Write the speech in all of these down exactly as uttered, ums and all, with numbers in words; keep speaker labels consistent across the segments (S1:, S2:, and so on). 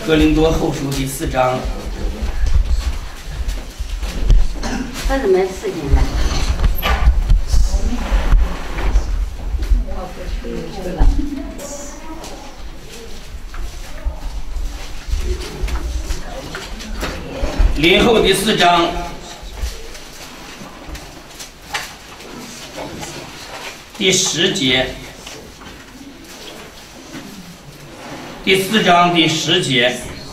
S1: 哥林多后书第四章。
S2: 他怎么四斤呢？
S1: 林后第四章。第十节，第四章第十节，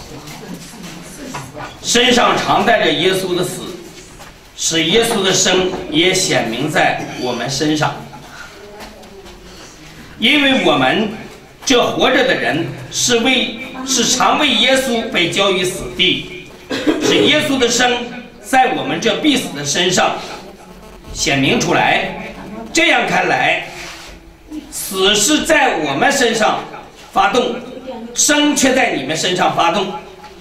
S1: 身上常带着耶稣的死，使耶稣的生也显明在我们身上。因为我们这活着的人是为是常为耶稣被交于死地，使耶稣的生在我们这必死的身上显明出来。这样看来，死是在我们身上发动，生却在你们身上发动。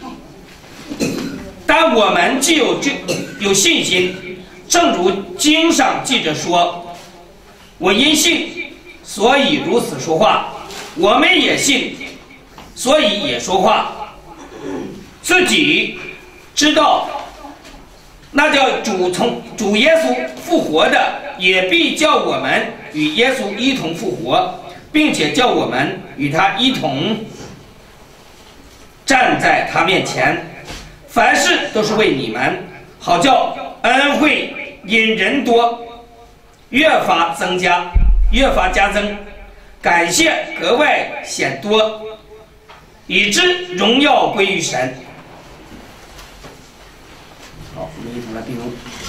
S1: 但我们既有这有信心，正如经上记着说：“我因信，所以如此说话；我们也信，所以也说话。”自己知道，那叫主从主耶稣复活的，也必叫我们与耶稣一同复活，并且叫我们与他一同站在他面前。凡事都是为你们，好叫恩惠因人多，越发增加，越发加增，感谢格外显多，以致荣耀归于神。好，我们一同来并读。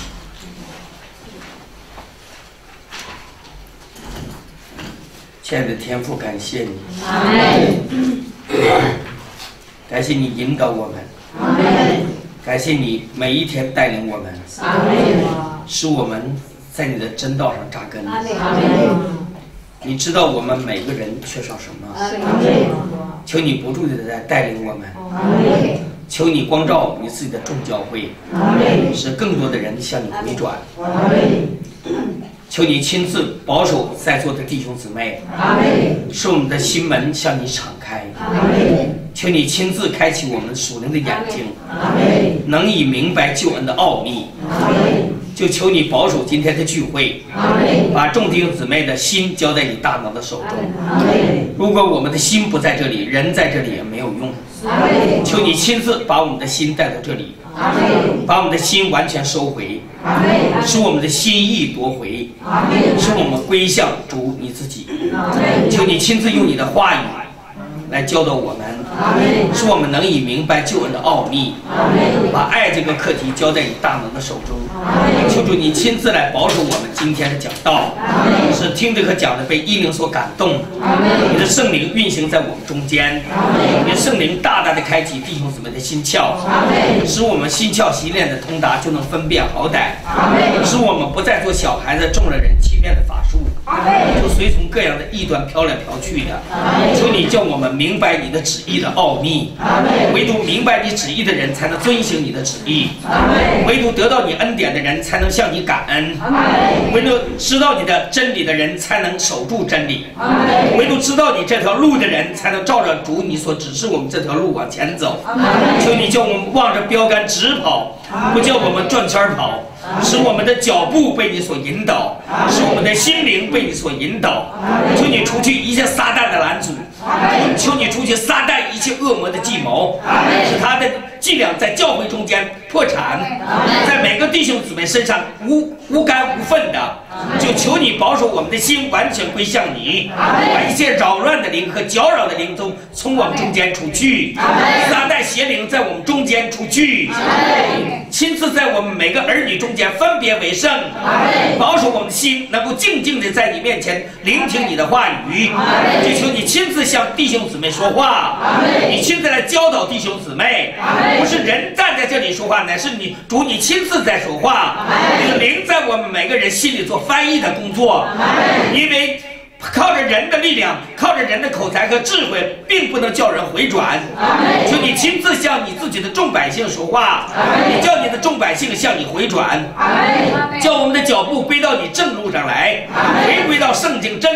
S1: 亲爱的天父，感谢你，
S2: 阿门。
S1: 感谢你引导我们，
S2: 阿门。
S1: 感谢你每一天带领我们，
S2: 阿门。
S1: 使我们在你的真道上扎根。
S2: 阿门。
S1: 你知道我们每个人缺少什么，
S2: 阿门。
S1: 求你不住的在带领我们，
S2: 阿门。
S1: 求你光照你自己的众教会，
S2: 阿门。
S1: 使更多的人向你回转。
S2: 阿门。
S1: 求你亲自保守在座的弟兄姊妹，
S2: 阿门。
S1: 使我们的心门向你敞开。
S2: 阿门。
S1: 求你亲自开启我们属灵的眼睛，
S2: 阿门。
S1: 能以明白救恩的奥秘。
S2: 阿门。
S1: 就求你保守今天的聚会，
S2: 阿门。
S1: 把众弟兄姊妹的心交在你大能的手中。
S2: 阿门。
S1: 如果我们的心不在这里，人在这里也没有用。
S2: 阿门。
S1: 求你亲自把我们的心带到这里，
S2: 阿门。
S1: 把我们的心完全收回，
S2: 阿门。
S1: 使我们的心意夺回，
S2: 阿门。
S1: 使我们归向主你自己。
S2: 阿门。
S1: 求你亲自用你的话语来教导我们，
S2: 阿门。
S1: 使我们能以明白救恩的奥秘，
S2: 阿门。
S1: 把爱这个课题交在你大能的手中。
S2: 阿门。
S1: 求主你亲自来保守我们今天的讲道，
S2: 阿门。
S1: 使听着和讲的被异灵所感动，
S2: 阿门。
S1: 你的圣灵运行在我们中间，
S2: 阿门。
S1: 你的圣灵大大的开启弟兄姊妹的心窍，
S2: 阿门。
S1: 使我们心窍习练的通达，就能分辨好歹，
S2: 阿门。
S1: 使我们不再做小孩子中了人欺骗的法术，
S2: 阿门。
S1: 就随从各样的异端飘来飘去的。求你叫我们明白你的旨意的奥秘，
S2: 阿门。
S1: 唯独明白你旨意的人才能遵行你的旨意，
S2: 阿门。
S1: 唯独得到你恩典的人才能向你感恩，
S2: 阿门。
S1: 唯独知道你的真理的人才能守住真理，
S2: 阿门。
S1: 唯独知道你这条路的人才能照着主你所指示我们这条路往前走。
S2: 阿门。
S1: 求你叫我们望着标杆直跑，不叫我们转圈跑，使我们的脚步被你所引导，使我们的心灵被你所引导。求你除去一切撒旦的拦阻，求你除去撒旦一切恶魔的计谋，使他的伎俩在教会中间破产，在每个弟兄姊妹身上无无干无分的。就求你保守我们的心完全归向你，把一切扰乱的灵和搅扰的灵都从我们中间出去，撒旦邪灵在我们中间出去，亲自在我们每个儿女中间分别为圣，保守我们的心能够静静的在你面前聆听你的话语。就求你亲自向弟兄姊妹说话，你亲自来教导弟兄姊妹，不是人站在这里说话，乃是你主你亲自在说话，你的灵在我们每个人心里做翻译的工作，因为靠着人的力量，靠着人的口才和智慧，并不能叫人回转。求你亲自向你自己的众百姓说话，你叫你的众百姓向你回转，叫我们的脚步归到你正路上来，回归到圣经真理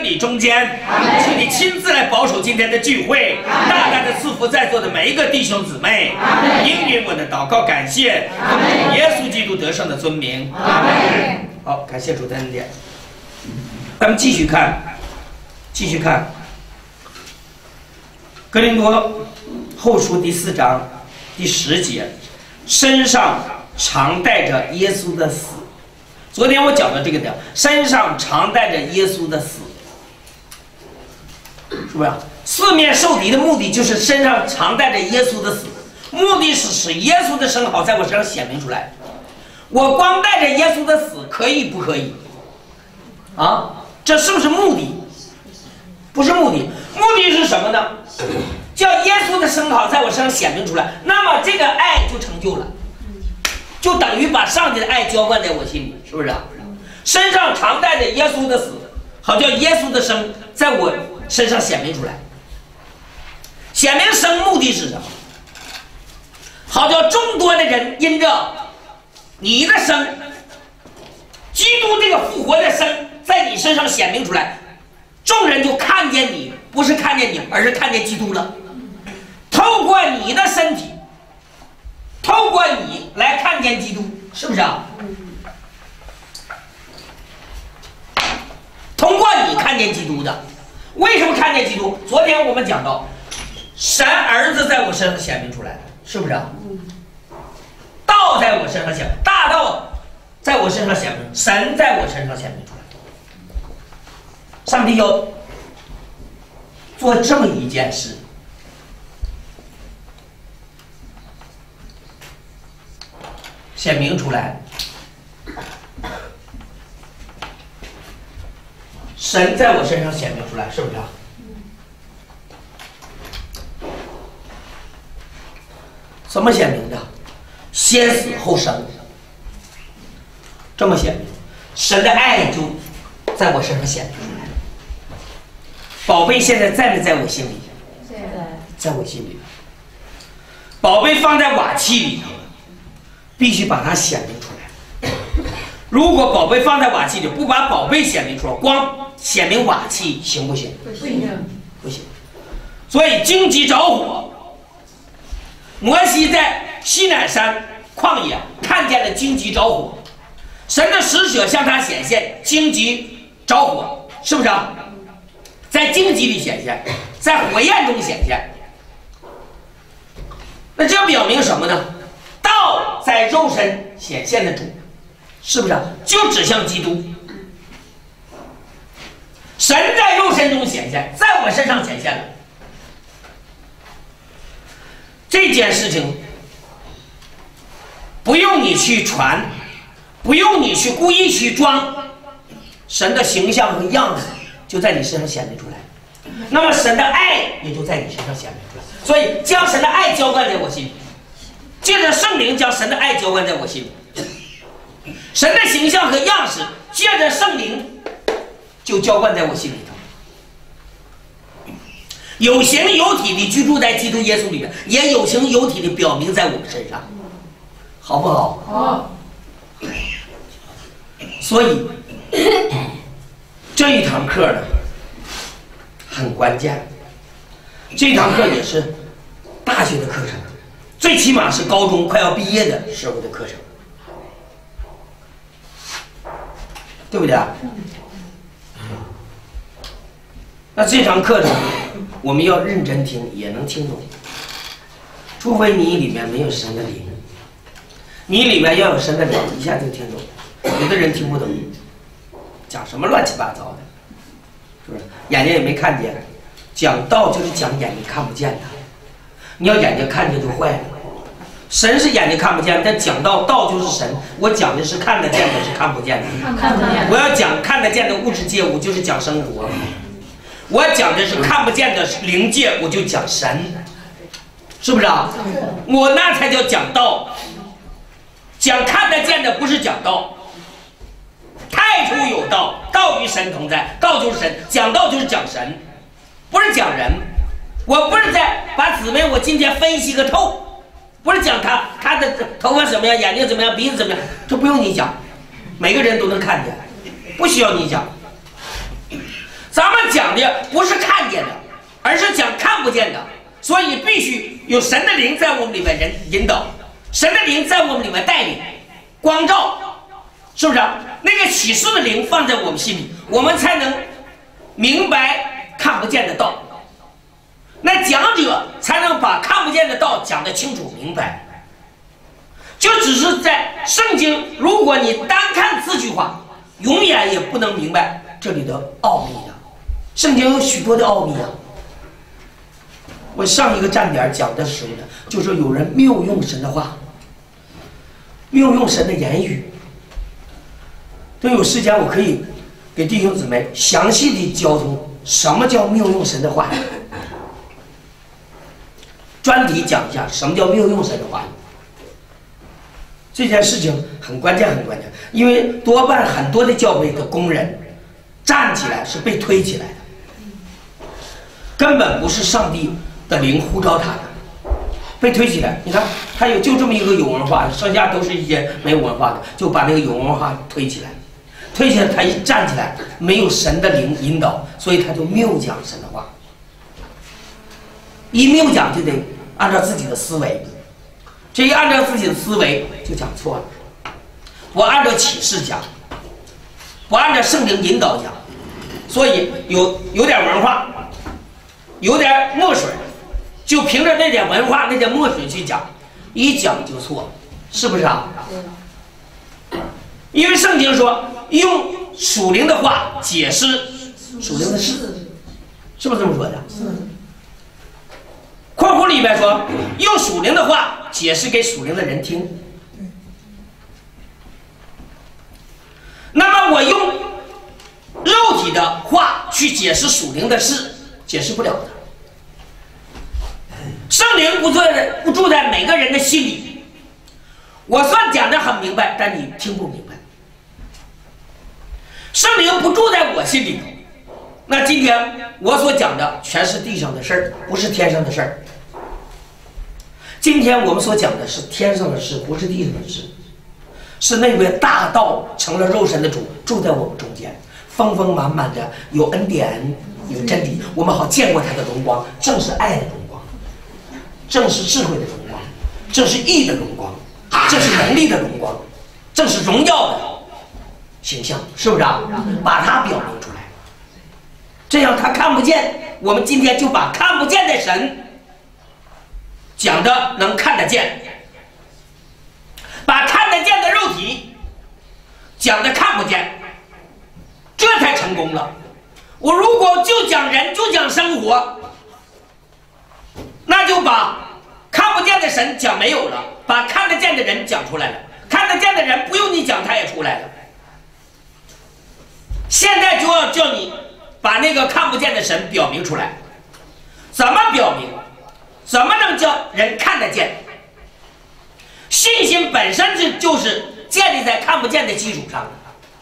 S1: 礼中间，请你亲自来保守今天的聚会，大大的赐福在座的每一个弟兄姊妹，应允我的祷告，感谢耶稣基督得胜的尊名。好，感谢主的恩典。咱们继续看，继续看哥林多后书第四章第十节，身上常带着耶稣的死。昨天我讲的这个点，身上常带着耶稣的死，是不是？四面受敌的目的就是身上常带着耶稣的死，目的是使耶稣的生好在我身上显明出来。我光带着耶稣的死可以不可以？啊，这是不是目的？不是目的，目的是什么呢？叫耶稣的生好在我身上显明出来，那么这个爱就成就了，就等于把上帝的爱浇灌在我心里，是不是啊？身上常带着耶稣的死，好叫耶稣的生在我身上显明出来。显明生目的是什么？好叫众多的人因着你的生，基督这个复活的生在你身上显明出来，众人就看见你，不是看见你，而是看见基督了。透过你的身体，透过你来看见基督，是不是啊？通过你看见基督的，为什么看见基督？昨天我们讲到，神儿子在我身上显明出来，是不是啊？道在我身上显明，大道在我身上显明，神在我身上显明出来。上帝要做这么一件事，显明出来，神在我身上显明出来，是不是啊？怎么显明的？先死后生，这么显明，神的爱就在我身上显明出来。宝贝现在在没在我心里？在我心里。宝贝放在瓦器里头，必须把它显明出来。如果宝贝放在瓦器里，不把宝贝显明出来，光显明瓦器行不行？不行，不行。所以荆棘着火，摩西在西乃山旷野看见了荆棘着火，神的使者向他显现，荆棘着火，是不是啊？在荆棘里显现，在火焰中显现。那这表明什么呢？道在肉身显现的主，是不是啊？就指向基督。神在肉身中显现，在我身上显现了。这件事情不用你去传，不用你去故意去装，神的形象和样子就在你身上显明出来，那么神的爱也就在你身上显明出来。所以将神的爱浇灌在我心里，借着圣灵将神的爱浇灌在我心里，神的形象和样式借着圣灵就浇灌在我心里头，有形有体的居住在基督耶稣里面，也有形有体的表明在我们身上，好不好？好。所以这一堂课呢很关键，这一堂课也是大学的课程，最起码是高中快要毕业的时候的课程，对不对啊？那这堂课程我们要认真听，也能听懂，除非你里面没有神的灵，你里面要有神的灵，一下就听懂。有的人听不懂，讲什么乱七八糟的，是不是？眼睛也没看见。讲道就是讲眼睛看不见的，你要眼睛看见就坏了。神是眼睛看不见，但讲道道就是神。我讲的是看得见的，是看不见的。看不见。我要讲看得见的物质界，我就是讲生活。我讲的是看不见的灵界，我就讲神，是不是啊？我那才叫讲道。讲看得见的不是讲道。太初有道，道与神同在，道就是神，讲道就是讲神，不是讲人。我不是在把姊妹我今天分析个透，不是讲他他的头发怎么样，眼睛怎么样，鼻子怎么样，这不用你讲，每个人都能看见，不需要你讲。咱们的不是看见的，而是讲看不见的，所以必须有神的灵在我们里面人引导，神的灵在我们里面带领、光照，是不是？那个启示的灵放在我们心里，我们才能明白看不见的道。那讲者才能把看不见的道讲得清楚明白。就只是在圣经，如果你单看字句话，永远也不能明白这里的奥秘的。圣经有许多的奥秘啊。我上一个站点讲的时候呢，就说有人谬用神的话，谬用神的言语。都有时间，我可以给弟兄姊妹详细的交通什么叫谬用神的话语，专题讲一下什么叫谬用神的话语。这件事情很关键，很关键，因为多半很多的教会的工人站起来是被推起来的，根本不是上帝的灵呼召他的，被推起来。你看，他有就这么一个有文化的，剩下都是一些没有文化的，就把那个有文化推起来。推起来，他一站起来，没有神的灵引导，所以他就谬讲神的话。一谬讲就得按照自己的思维，这一按照自己的思维就讲错了。我按照启示讲，不按照圣灵引导讲，所以有有点文化，有点墨水，就凭着那点文化、那点墨水去讲，一讲就错，是不是啊？因为圣经说用属灵的话解释属灵的事，是不是这么说的？括弧里面说用属灵的话解释给属灵的人听。那么我用肉体的话去解释属灵的事，解释不了的。圣灵不住在不住在每个人的心里，我算讲得很明白，但你听不明白。圣灵不住在我心里头，那今天我所讲的全是地上的事儿，不是天上的事儿。今天我们所讲的是天上的事，不是地上的事，是那位大道成了肉身的主住在我们中间，丰丰满满的有恩典有真理，我们好见过他的荣光，正是爱的荣光，正是智慧的荣光，正是义的荣光，正是能力的荣光，正是荣耀的形象，是不是啊？把它表明出来，这样他看不见。我们今天就把看不见的神讲的能看得见，把看得见的肉体讲的看不见，这才成功了。我如果就讲人，就讲生活，那就把看不见的神讲没有了，把看得见的人讲出来了。看得见的人不用你讲，他也出来了。现在就要叫你把那个看不见的神表明出来。怎么表明？怎么能叫人看得见？信心本身就就是建立在看不见的基础上的。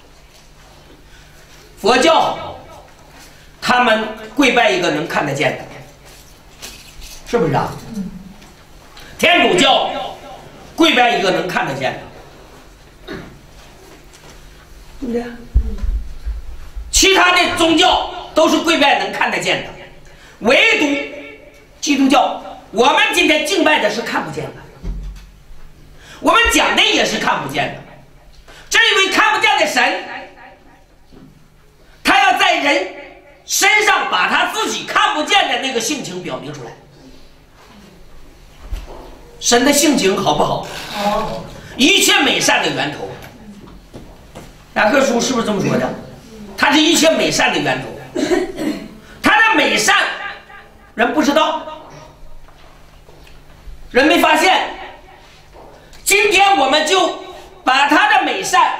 S1: 佛教他们跪拜一个能看得见的，是不是啊？天主教跪拜一个能看得见的，对不对？其他的宗教都是跪拜能看得见的，唯独基督教，我们今天敬拜的是看不见的，我们讲的也是看不见的。这一位看不见的神，他要在人身上把他自己看不见的那个性情表明出来。神的性情好不好？好，一切美善的源头。雅各书是不是这么说的？它是一切美善的源头，它的美善人不知道，人没发现。今天我们就把它的美善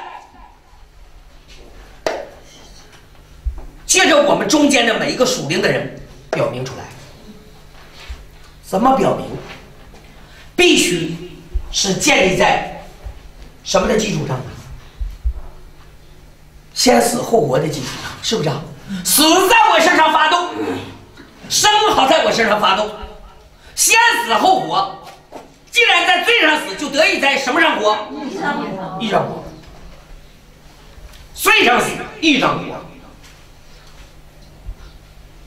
S1: 借着我们中间的每一个属灵的人表明出来。怎么表明？必须是建立在什么的基础上呢？先死后活的基础上，是不是啊？死在我身上发动，生好在我身上发动，先死后活。既然在罪上死，就得以在什么上活？义上活。罪上死，义上活。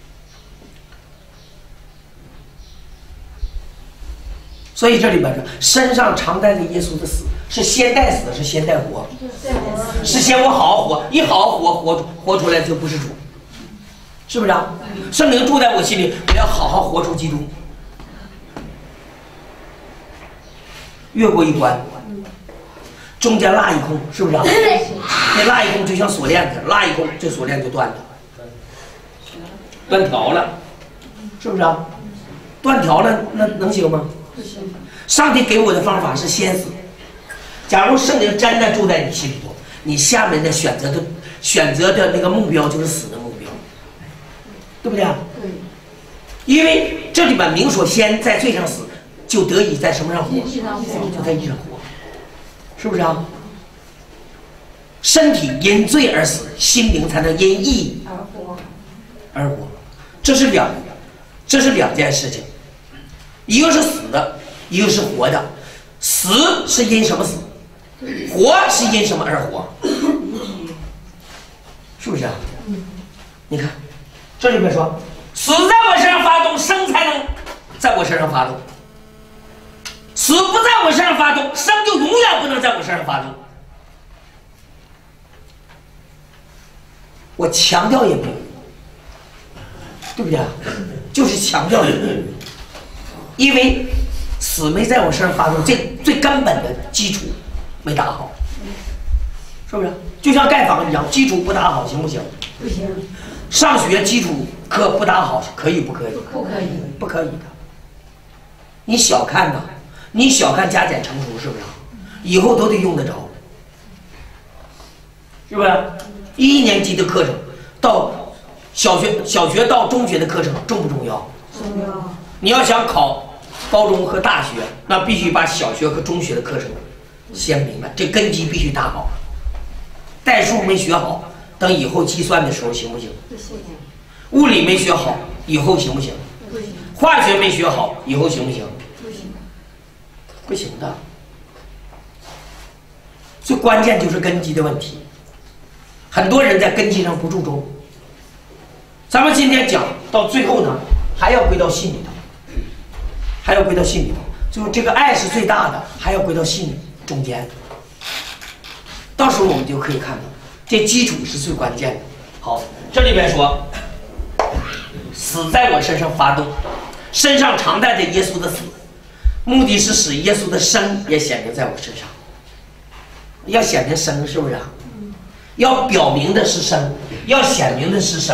S3: 所以这里边说，身上常带着耶稣的死，是先带死是先带活？是先我好好活，一好好活活活出来就不是主，是不是啊？圣灵住在我心里，我要好好活出基督，越过一关，中间落一空，是不是啊？那落一空就像锁链子，落一空这锁链就断了，断条了，是不是啊？断条了，那能行吗？上帝给我的方法是先死。假如圣灵真的住在你心里头，你下面的选择的选择的那个目标就是死的目标，对不对啊？对。因为这里边明说，先在罪上死，就得以在什么上活？就在义上活，是不是啊？身体因罪而死，心灵才能因义而活。而活，这是两，这是两件事情，一个是死的。一个是活的，死是因什么死？活是因什么而活？是不是啊？你看，这里面说，死在我身上发动，生才能在我身上发动；死不在我身上发动，生就永远不能在我身上发动。我强调也没有，对不对啊？就是强调也没有，因为。死没在我身上发动，这最根本的基础没打好，是不是？就像盖房一样，基础不打好行不行？不行。上学基础课不打好可以不可以？不可以，不可以的。你小看呐，你小看加减乘除，是不是？以后都得用得着，是不是？一年级的课程到小学，小学到中学的课程重不重要？重要。你要想考。高中和大学，那必须把小学和中学的课程先明白，这根基必须打好。代数没学好，等以后计算的时候行不行？不行。物理没学好，以后行不行？不行。化学没学好，以后行不行？不行。不行的。最关键就是根基的问题，很多人在根基上不注重。咱们今天讲到最后呢，还要归到心里头。还要归到心里头，就这个爱是最大的，还要归到心里中间。到时候我们就可以看到，这基础是最关键的。好，这里边说，死在我身上发动，身上常带着耶稣的死，目的是使耶稣的生也显明在我身上。要显明生，是不是啊？要表明的是生，要显明的是生。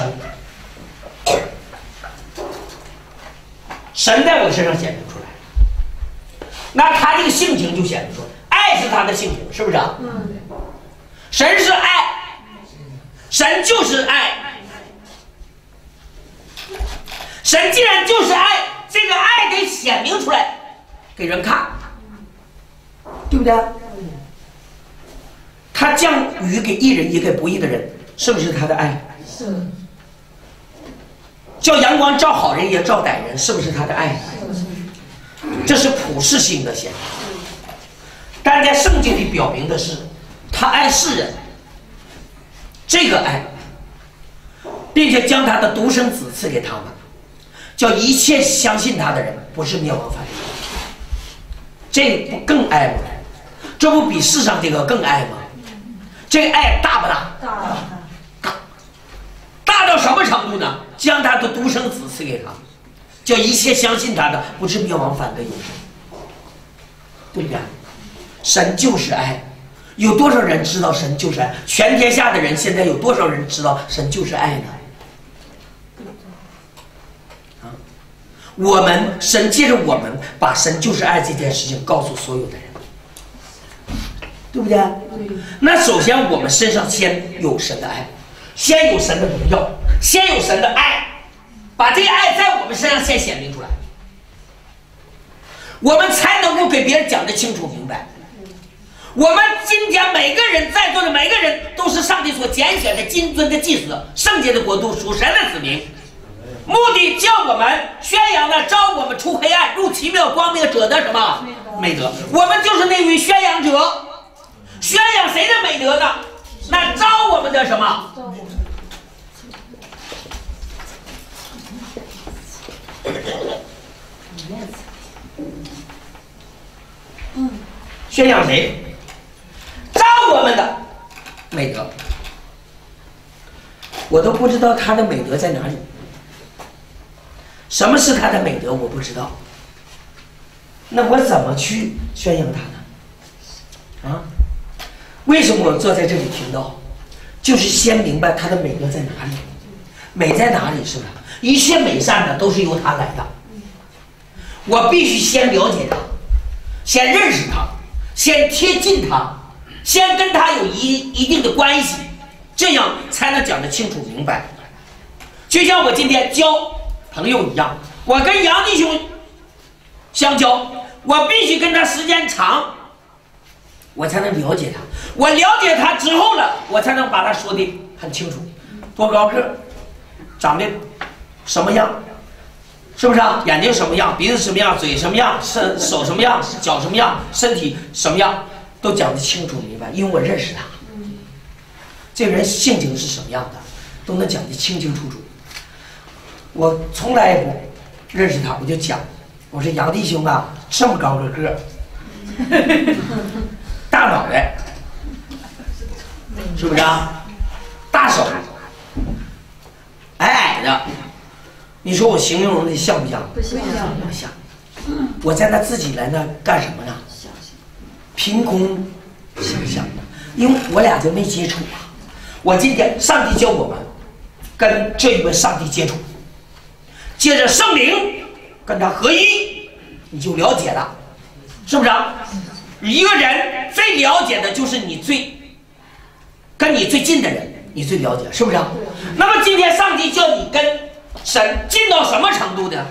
S3: 神在我身上显明出来，那他这个性情就显明出来，爱是他的性情，是不是啊？嗯。神是爱，神就是爱，神既然就是爱，这个爱得显明出来，给人看，对不对？他降雨给义人也给不义的人，是不是他的爱？是。叫阳光照好人也照歹人，是不是他的爱？这是普世性的显明。但在圣经里表明的是，他爱世人，这个爱，并且将他的独生子赐给他们，叫一切相信他的人不是灭亡反正。这不更爱吗？这不比世上这个更爱吗？这个爱大不大？大。大。大到什么程度呢？将他的独生子赐给他，叫一切相信他的不是灭亡反得永生，对不对？神就是爱，有多少人知道神就是爱？全天下的人现在有多少人知道神就是爱呢？啊，我们神借着我们把神就是爱这件事情告诉所有的人，对不对？那首先我们身上先有神的爱，先有神的荣耀，先有神的爱，把这个爱在我们身上先显明出来，我们才能够给别人讲得清楚明白。我们今天每个人在座的每个人都是上帝所拣选的金尊的祭司，圣洁的国度，属神的子民，目的叫我们宣扬了招我们出黑暗入奇妙光明者的什么美德。我们就是那位宣扬者。宣扬谁的美德呢？那招我们的什么？ 宣扬谁？照我们的美德。我都不知道他的美德在哪里。什么是他的美德？我不知道。那我怎么去宣扬他呢？啊？为什么我坐在这里听到？就是先明白他的美德在哪里，美在哪里，是不是？一切美善的都是由他来的。我必须先了解他，先认识他，先贴近他，先跟他有一一定的关系，这样才能讲得清楚明白。就像我今天交朋友一样，我跟杨弟兄相交，我必须跟他时间长，我才能了解他。我了解他之后了，我才能把他说的很清楚。多高个，长得什么样，是不是啊？眼睛什么样，鼻子什么样，嘴什么样，身手什么样，脚什么样，身体什么样，都讲得清楚明白。因为我认识他，这个人性情是什么样的，都能讲得清清楚楚。我从来也不认识他，我就讲，我说杨弟兄啊，这么高个个儿，大脑袋，是不是啊？大手，矮矮的，你说我形容的像不像？
S2: 不像，
S3: 不像。我在那自己来那干什么呢？凭空想象，因为我俩就没接触啊。我今天上帝教我们跟这一位上帝接触，借着圣灵跟他合一，你就了解了，是不是啊？一个人最了解的就是你最跟你最近的人，你最了解，是不是啊？那么今天上帝叫你跟神近到什么程度呢？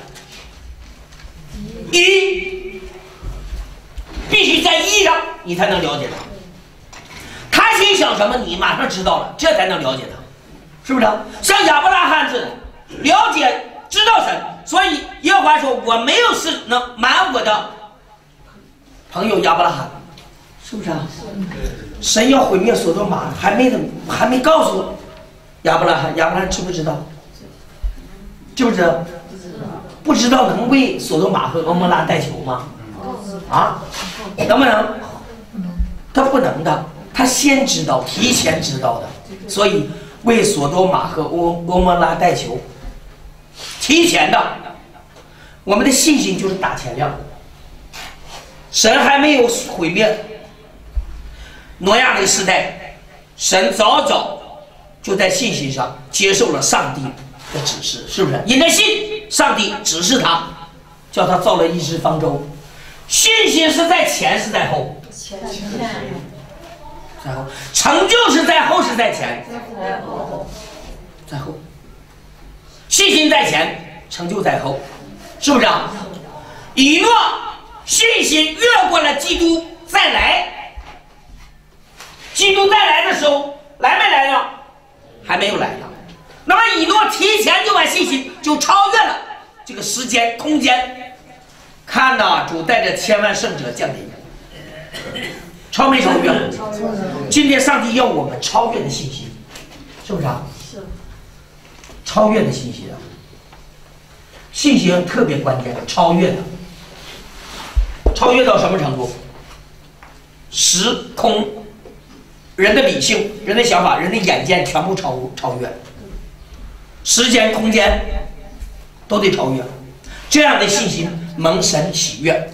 S3: 一，必须在一上你才能了解他。他心想什么，你马上知道了，这才能了解他，是不是啊？像亚伯拉罕似的，了解知道神，所以耶和华说：“我没有事能瞒我的朋友亚伯拉罕，是不是啊？”神要毁灭所多玛，还没怎还没告诉亚伯拉罕，亚伯拉罕知不知道？知不知道？不知道能为所多玛和蛾摩拉代求吗？啊，能不能？他不能的，他先知道，提前知道的，所以为所多玛和蛾蛾摩拉代求，提前的。我们的信心就是打前量。神还没有毁灭挪亚的时代，神早早就在信心上接受了上帝的指示，是不是？因着信，上帝指示他，叫他造了一只方舟。信心是在前是在后？
S2: 前
S3: 在后。成就是在后是在前？
S2: 在后。
S3: 在后。信心在前，成就在后，是不是啊？以诺信心越过了基督再来，基督再来的时候来没来呢？还没有来呢。那么以诺提前就把信心就超越了这个时间空间。看呐，主带着千万圣者降临，超没超越？今天上帝要我们超越的信心，是不是啊？
S2: 是。
S3: 超越的信心啊，信心特别关键，超越的。超越到什么程度？时空，人的理性、人的想法、人的眼见全部超超越，时间、空间都得超越。这样的信心蒙神喜悦，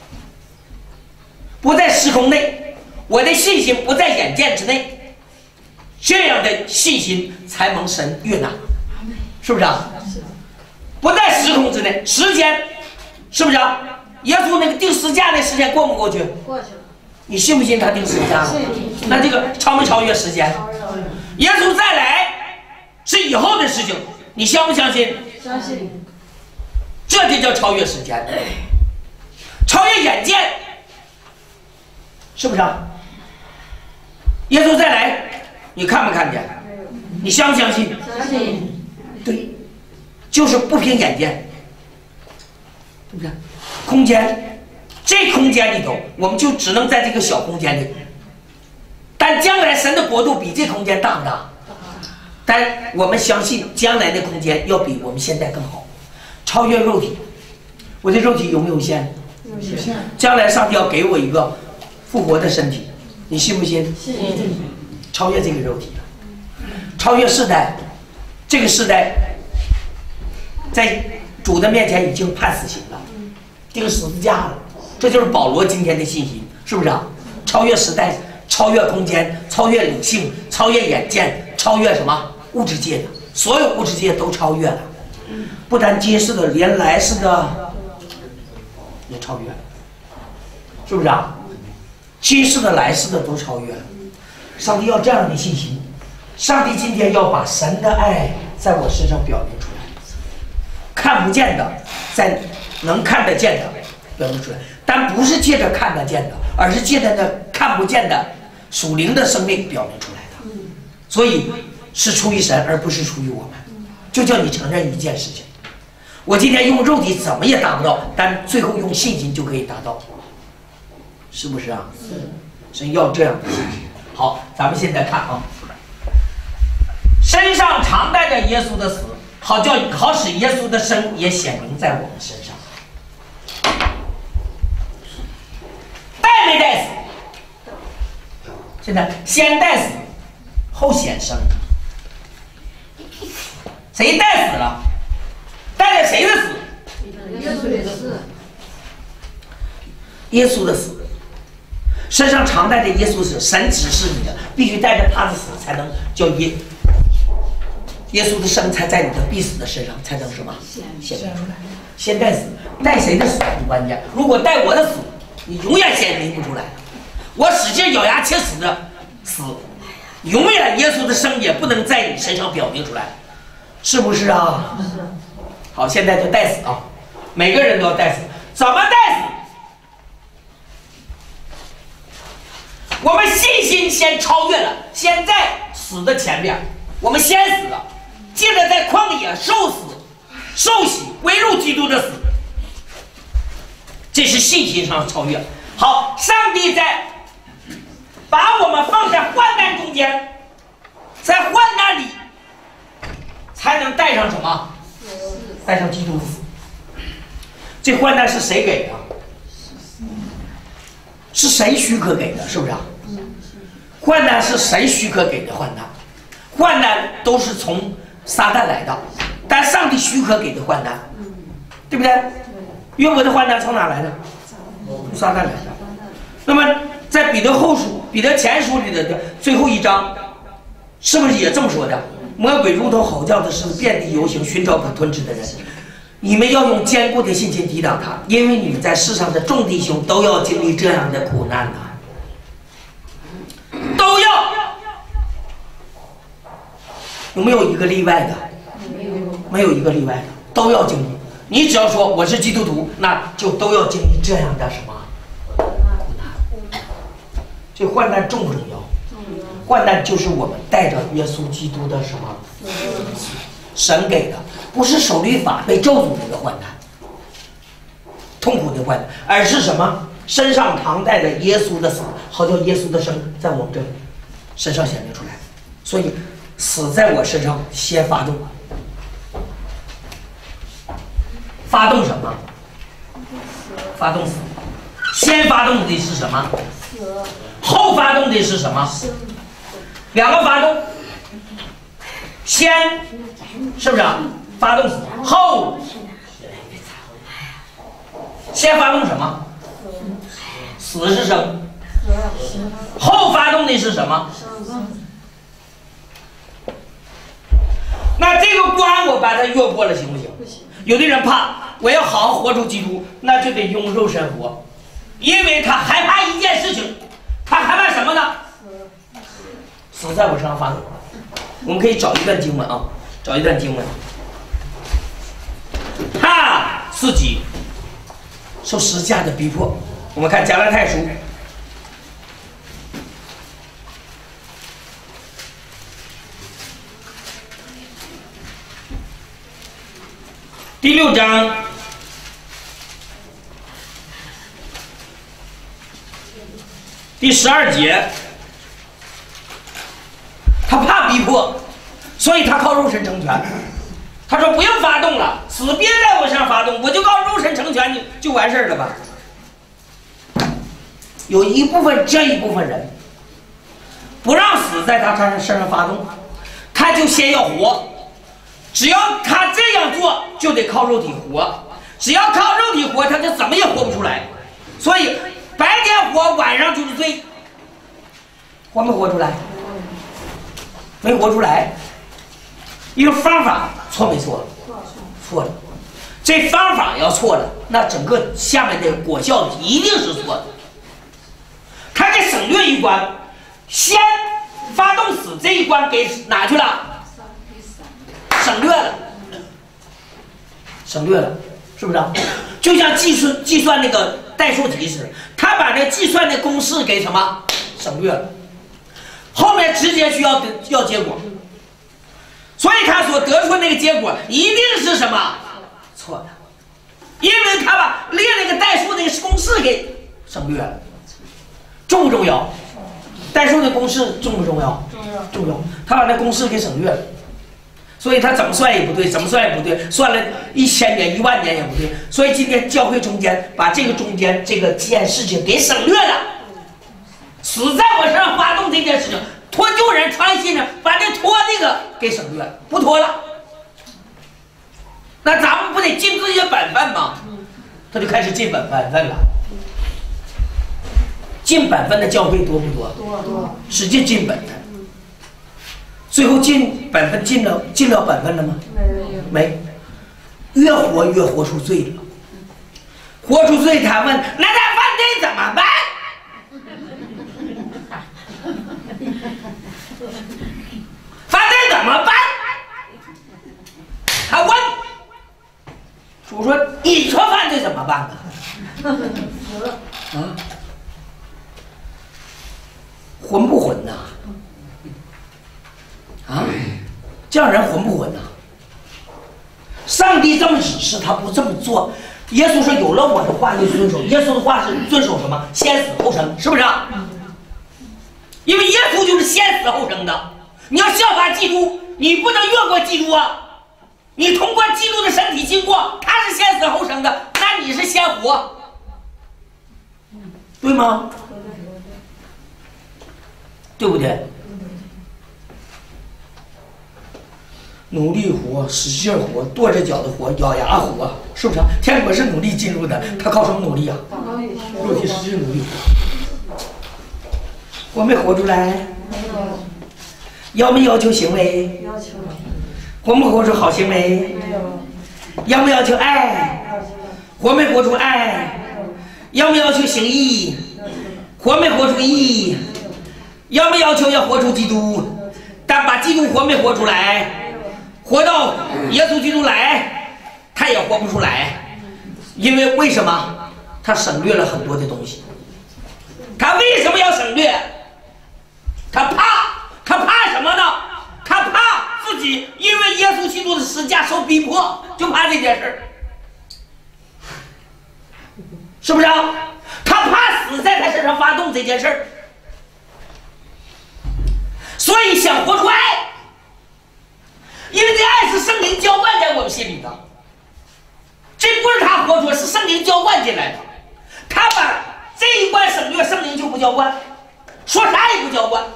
S3: 不在时空内，我的信心不在眼见之内，这样的信心才蒙神悦纳，是不是啊？不在时空之内，时间是不是啊？耶稣那个定十字架的时间过不过去？
S2: 过去了。
S3: 你信不信他定十字架了？那这个超没超越时间？耶稣再来是以后的事情，你相不相信？
S2: 相信。
S3: 这就叫超越时间，超越眼见，是不是啊？耶稣再来，你看不看见？你相不相信？
S2: 相信。
S3: 对，就是不凭眼见，对不对？空间，这空间里头，我们就只能在这个小空间里。但将来神的国度比这空间大不大？但我们相信将来的空间要比我们现在更好，超越肉体。我的肉体有没有限？
S2: 有限。
S3: 将来上帝要给我一个复活的身体，你信不信？
S2: 信。
S3: 超越这个肉体了，超越世代，这个世代在主的面前已经判死刑了，钉十字架了。这就是保罗今天的信心，是不是啊？超越时代，超越空间，超越理性，超越眼见，超越什么物质界的，所有物质界都超越了。不但今世的，连来世的也超越了，是不是啊？今世的、来世的都超越了。上帝要这样的信心，上帝今天要把神的爱在我身上表明出来，看不见的，在能看得见的表明出来，但不是借着看得见的，而是借着那看不见的属灵的生命表明出来的。所以是出于神，而不是出于我们。就叫你承认一件事情。我今天用肉体怎么也达不到，但最后用信心就可以达到，是不是啊？是。神要这样的信心。好，咱们现在看啊，身上常带着耶稣的死，好叫好使耶稣的生也显明在我们身上。带没带死？现在先带死，后显生。谁带死了？带着谁的死？
S2: 耶稣的死。
S3: 耶稣的死，身上常带着耶稣死，神指示你的，必须带着他的死，才能叫耶耶稣的生才在你的必死的身上才能什么显明出来。先带死，带谁的死很关键。如果带我的死，你永远显明不出来。我使劲咬牙切齿的死，永远耶稣的生也不能在你身上表明出来，是不是啊？好，现在就带死啊，每个人都要带死。怎么带死？我们信心先超越了，先在死的前面，我们先死了，接着在旷野受死、受洗，归入基督的死，这是信心上超越。好，上帝在把我们放在患难中间，在患难里才能带上什么？带上基督的死。这患难是谁给的？是谁许可给的？是不是啊？患难是谁许可给的患难？患难都是从撒旦来的，但上帝许可给的患难，对不对？约伯的患难从哪来的？从撒旦来的。那么在彼得后书、彼得前书里的最后一章，是不是也这么说的？魔鬼如同吼叫的狮子，遍地游行，寻找可吞吃的人。你们要用坚固的信心抵挡他，因为你们在世上的众弟兄都要经历这样的苦难呐、啊，都要。有没有一个例外的？没有一个例外的，都要经历。你只要说我是基督徒，那就都要经历这样的什么苦难？这患难重不重要？患难就是我们带着耶稣基督的什么？神给的，不是守律法被咒诅那个患难，痛苦的患难，而是什么？身上常带着耶稣的死，好叫耶稣的生在我们这身上显明出来。所以死在我身上先发动，发动什么？发动死。先发动的是什么？后发动的是什么？两个发动，先是不是啊？发动死，后先发动什么？死是生，后发动的是什么？那这个关我把它越过了行不行？有的人怕我要好好活出基督，那就得用肉身活，因为他害怕一件事情，他害怕什么呢？死在我身上发动。我们可以找一段经文啊，找一段经文。他自己受十字架的逼迫，我们看加拉太书第六章第十二节。他怕逼迫，所以他靠肉身成全。他说不用发动了，死别在我身上发动，我就靠肉身成全你就完事儿了吧。 有一部分这一部分人不让死在他身身上发动，他就先要活。只要他这样做，就得靠肉体活。只要靠肉体活，他就怎么也活不出来。所以白天活，晚上就是罪。活没活出来？没活出来。一个方法错没错？错了。这方法要错了，那整个下面的果效一定是错的。他给省略一关，先发动死这一关给哪去了？省略了，省略了，是不是啊？就像计算计算那个代数题似的，他把那计算的公式给什么省略了，后面直接需要要结果，所以他所得出的那个结果一定是什么错的，因为他把列那个代数那个公式给省略了，重不重要？代数的公式重不重要？重要，重要。他把那公式给省略了。所以他怎么算也不对，怎么算也不对，算了一千年、一万年也不对。所以今天教会中间把这个中间这个件事情给省略了，死在我身上发动这件事情，托旧人传新人，把这托那个给省略了，不托了。那咱们不得尽自己的本分吗？他就开始尽本本分了。尽本分的教会多不多？多多，使劲尽本分。最后尽本分尽了尽了本分了吗？没，越活越活出罪了。活出罪，他问：那他犯罪怎么办？犯罪怎么办？他问。主说：你说犯罪怎么办呢？啊？混不混呐？啊，这样人混不混呐？上帝这么指示，他不这么做。耶稣说：“有了我的话就遵守。”耶稣的话是遵守什么？先死后生，是不是？因为耶稣就是先死后生的。你要效法基督，你不能越过基督啊！你通过基督的身体经过，他是先死后生的，那你是先活，对吗？对不对？努力活，使劲活，跺着脚的活，咬牙活，是不是？天国是努力进入的，他靠什么努力啊？肉体使劲努力活。我没活出来，要没要求行为？要求。活没活出好行为？没有。要没要求爱？活没活出爱？要没要求行义？活没活出义？要没要求要活出基督？但把基督活没活出来？活到耶稣基督来，他也活不出来，因为为什么？他省略了很多的东西。他为什么要省略？他怕，他怕什么呢？他怕自己因为耶稣基督的十字架受逼迫，就怕这件事，是不是啊？他怕死在他身上发动这件事，所以想活出爱。因为这爱是圣灵浇灌在我们心里的，这不是他活出来，是圣灵浇灌进来的。他把这一关省略，圣灵就不浇灌，说啥也不浇灌，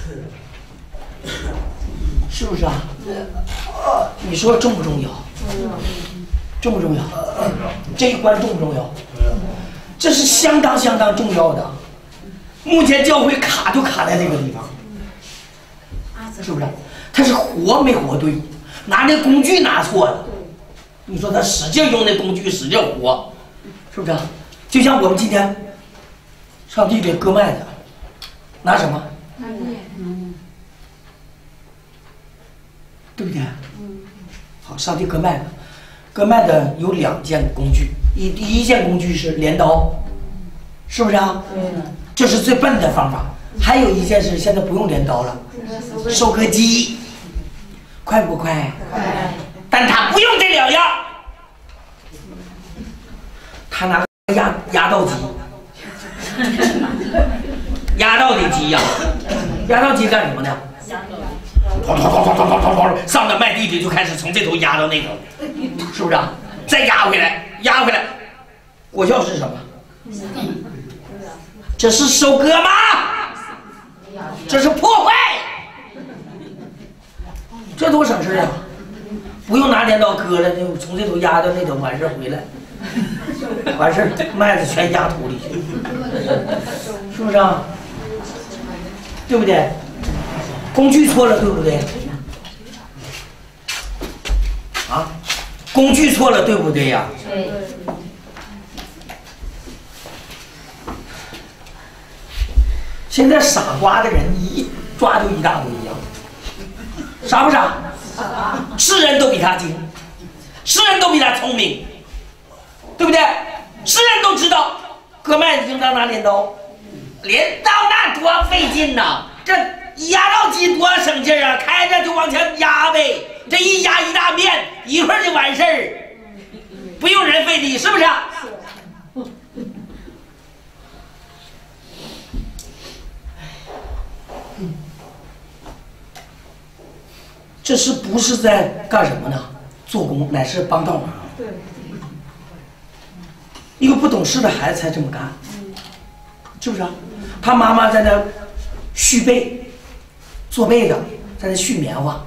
S3: 是不是啊？你说重不重要？重不重要？这一关重不重要？这是相当相当重要的。目前教会卡就卡在这个地方，是不是？他是活没活对，拿那工具拿错了。你说他使劲用那工具，使劲活，是不是？就像我们今天上地里割麦的，拿什么？拿面，对不对？好，上地割麦的，割麦的有两件工具，一第一件工具是镰刀，是不是啊？这是最笨的方法。还有一件是现在不用镰刀了，收割机。快不快？快，但他不用这两样，他拿压压稻机，压稻的机呀，压稻机干什么呢？跑跑跑跑跑跑跑跑，上到麦地里就开始从这头压到那头，是不是啊？再压回来，压回来，果效是什么？ 这是收割吗？这是破坏，这多省事啊！不用拿镰刀割了，就从这头压到那头，完事儿回来，完事儿麦子全压土里去，是不是啊？对不对？工具错了，对不对？啊，工具错了，对不对呀？
S2: 对。
S3: 现在傻瓜的人一抓就一大堆呀，傻不傻？是人都比他精，是人都比他聪明，对不对？是人都知道割麦子应当拿镰刀，镰刀那多费劲呐！这压到机多省劲啊，开着就往前压呗，这一压一大面，一会儿就完事儿，不用人费力，是不是？这是不是在干什么呢？做工，乃是帮倒忙。对，一个不懂事的孩子才这么干，是不是啊？他妈妈在那续被，做被的在那续棉花，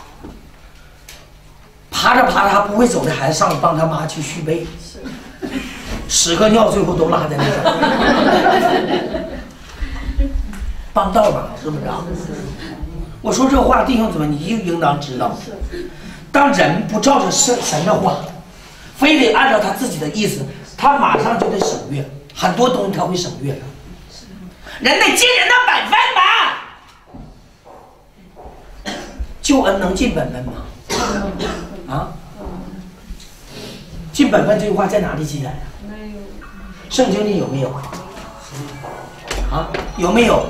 S3: 爬着爬着还不会走的孩子上去帮他妈去续被，屎和尿最后都拉在那上，帮倒忙，是不是啊？我说这话，弟兄姊妹，你应应当知道，当人不照着神神的话，非得按照他自己的意思，他马上就得省略很多东西，他会省略的。人得尽人的本分吧？救恩能尽本分吗？啊？尽本分这句话在哪里记载呀？圣经里有没有？啊？有没有？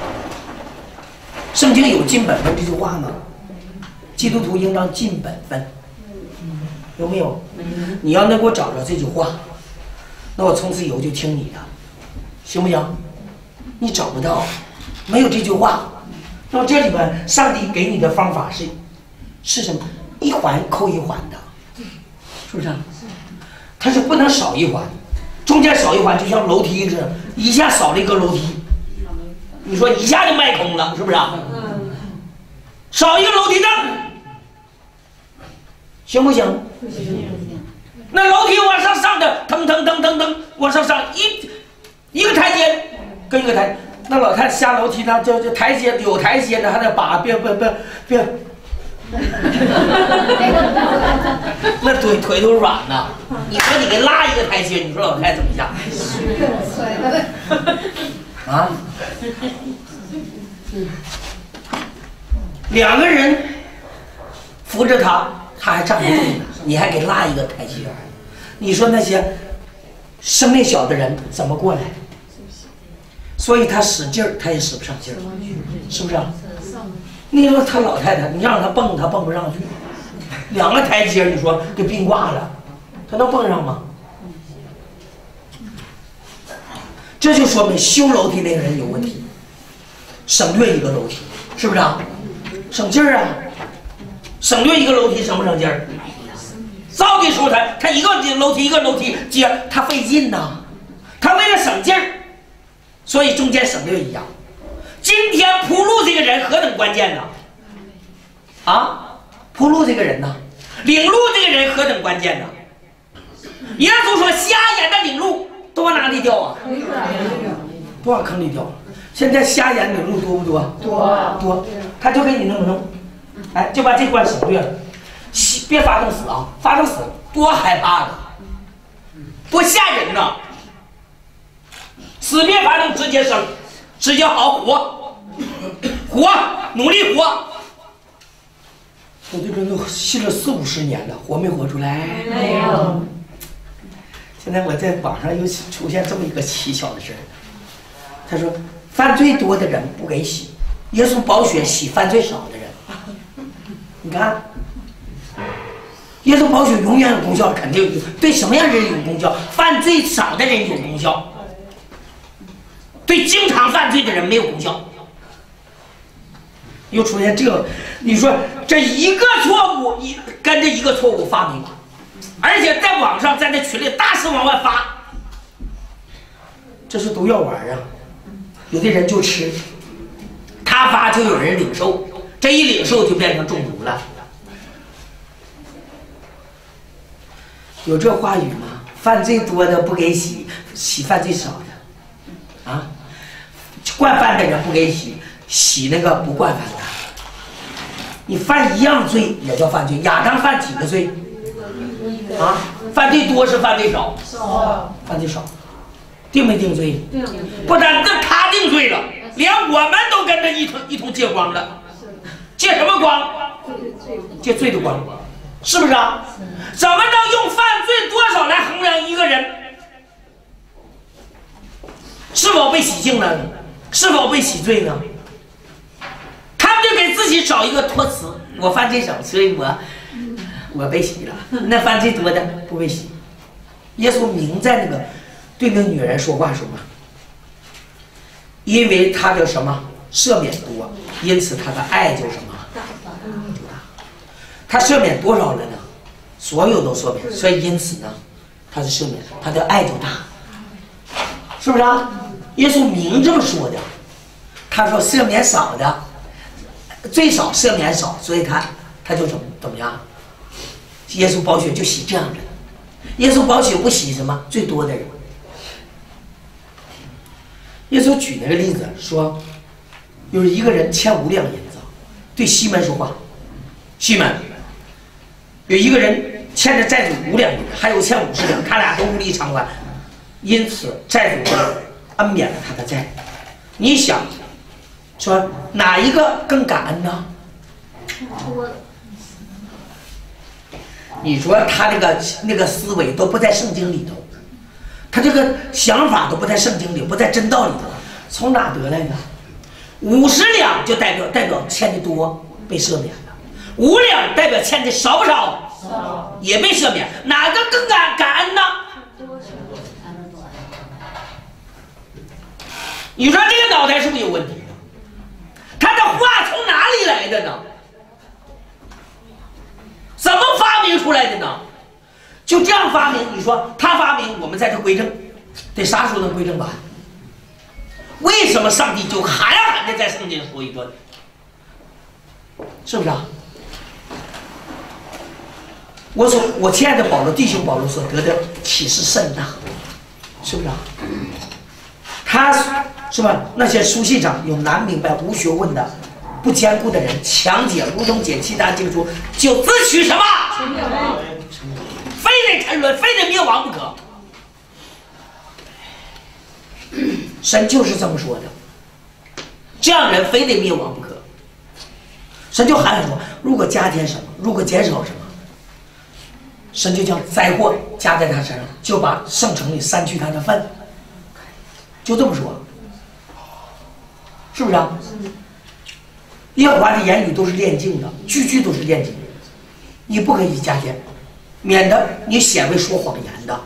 S3: 圣经有尽本分这句话吗？基督徒应当尽本分，有没有？你要能给我找着这句话，那我从此以后就听你的，行不行？你找不到，没有这句话。那么这里边上帝给你的方法是是什么？一环扣一环的，是不是？它是不能少一环，中间少一环就像楼梯似的，一下少了一个楼梯。你说一下就卖空了，是不是啊？少一个楼梯凳，行不行？不行。那楼梯往上上的，腾腾腾腾腾往上上，一一个台阶跟一个台，那老太太下楼梯呢，就就台阶有台阶呢，还得把别别别别，那腿腿都软呐。你说你给拉一个台阶，你说老太太怎么下？啊？两个人扶着他，他还站不住呢，你还给拉一个台阶，你说那些生命小的人怎么过来？所以他使劲儿，他也使不上劲儿，是不是啊？你说他老太太，你让他蹦，他蹦不上去，两个台阶，你说给冰挂了，他能蹦上吗？这就说明修楼梯那个人有问题，省略一个楼梯，是不是啊？省劲儿啊！省略一个楼梯省不省劲儿？造的时候他他一个楼梯一个楼梯接，他费劲呐，他为了省劲儿，所以中间省略一样。今天铺路这个人何等关键呢？啊，铺路这个人呢，领路这个人何等关键呢？耶稣说瞎眼的领路都往哪里掉啊？都往坑里掉。现在瞎眼领路多不多？多多，他就给你弄不弄？哎，就把这关省略了，别发动死啊！发动死多害怕的，多吓人呐！死别发动，直接生，直接好活，活，努力活。有的人都信了四五十年了，活没活出来？没有。现在我在网上又出现这么一个蹊跷的事儿，他说犯罪多的人不给洗，耶稣宝血洗犯罪少的人。你看，耶稣宝血永远有功效，肯定有，对什么样的人有功效？犯罪少的人有功效，对经常犯罪的人没有功效。又出现这个，你说这一个错误一跟着一个错误发明，而且在网上在那群里大肆往外发，这是都要玩啊！ 有的人就吃，他发就有人领受，这一领受就变成中毒了。有这话语吗？犯罪多的不给洗，洗犯罪少的，啊，惯犯的人不给洗，洗那个不惯犯的。你犯一样罪也叫犯罪。亚当犯几个罪？啊，犯罪多是犯罪少？
S2: 少，
S3: 犯罪少。定没定罪？
S2: 定。
S1: 不但跟他定罪了，连我们都跟着一同一同借光了。借什么光？借罪的光，是不是啊？怎么能用犯罪多少来衡量一个人是否被洗净了，是否被洗罪呢？他们就给自己找一个托词，我犯罪少，所以我我被洗了。那犯罪多的不被洗。耶稣明在那个对那女人说话说嘛，因为他的什么赦免多，因此他的爱就什么大。他赦免多少了呢？所有都赦免，所以因此呢，他是赦免，他的爱就大，是不是啊？耶稣明这么说的，他说赦免少的，最少赦免少，所以他他就怎么怎么样？耶稣宝血就洗这样的，耶稣宝血不洗什么最多的人。耶稣举那个例子说，有一个人欠五两银子，对西门说话，西门，有一个人欠着债主五两银子，还有欠五十两，他俩都无力偿还，因此债主恩免了他的债。你想说哪一个更感恩呢？你说他这个那个思维都不在圣经里头，他这个想法都不在圣经里，不在真道里头，从哪得来的？五十两就代表代表欠的多，被赦免了；五两代表欠的少不少？少，也被赦免。哪个更感感恩呢？你说这个脑袋是不是有问题呢？他的话从哪里来的呢？怎么发明出来的呢？就这样发明，你说他发明，我们在这归正，得啥时候能归正完？为什么上帝就喊喊的在圣经说一顿？是不是啊？我所我亲爱的保罗弟兄保罗所得的启示甚大，是不是啊？他是吧？那些书信上有难明白、无学问的、不坚固的人，强解如同解其他经书，就自取什么？非得沉沦，非得灭亡不可。神就是这么说的，这样人非得灭亡不可。神就喊喊说：如果加添什么，如果减少什么，神就将灾祸加在他身上，就把圣城里删去他的份。就这么说，是不是啊？耶和华的言语都是炼净的，句句都是炼净的，你不可以加添，免得你显为说谎言的。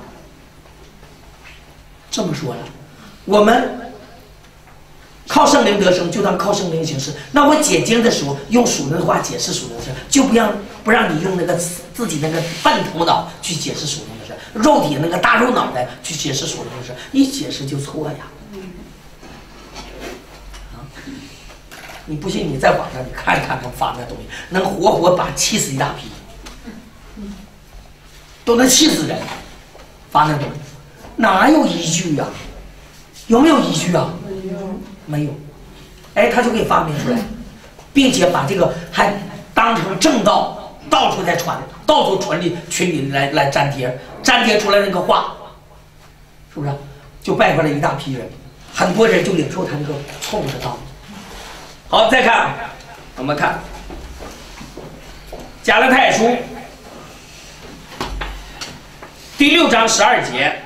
S1: 这么说了，我们靠圣灵得生，就当靠圣灵行事。那我解经的时候用属灵的话解释属灵的事，就不让不让你用那个自己那个笨头脑去解释属灵的事，肉体那个大肉脑袋去解释属灵的事，一解释就错呀。你不信，你在网上你看一看他发那东西，能活活把气死一大批，都能气死人。发那东西哪有依据呀、啊？有没有依据啊？没有。哎，他就给发明出来，并且把这个还当成正道，到处在传，到处传里群里来来粘贴，粘贴出来那个话，是不是？就败坏了一大批人，很多人就领受他这个错误的道理。好，再看，我们看加拉太书第六章十二节，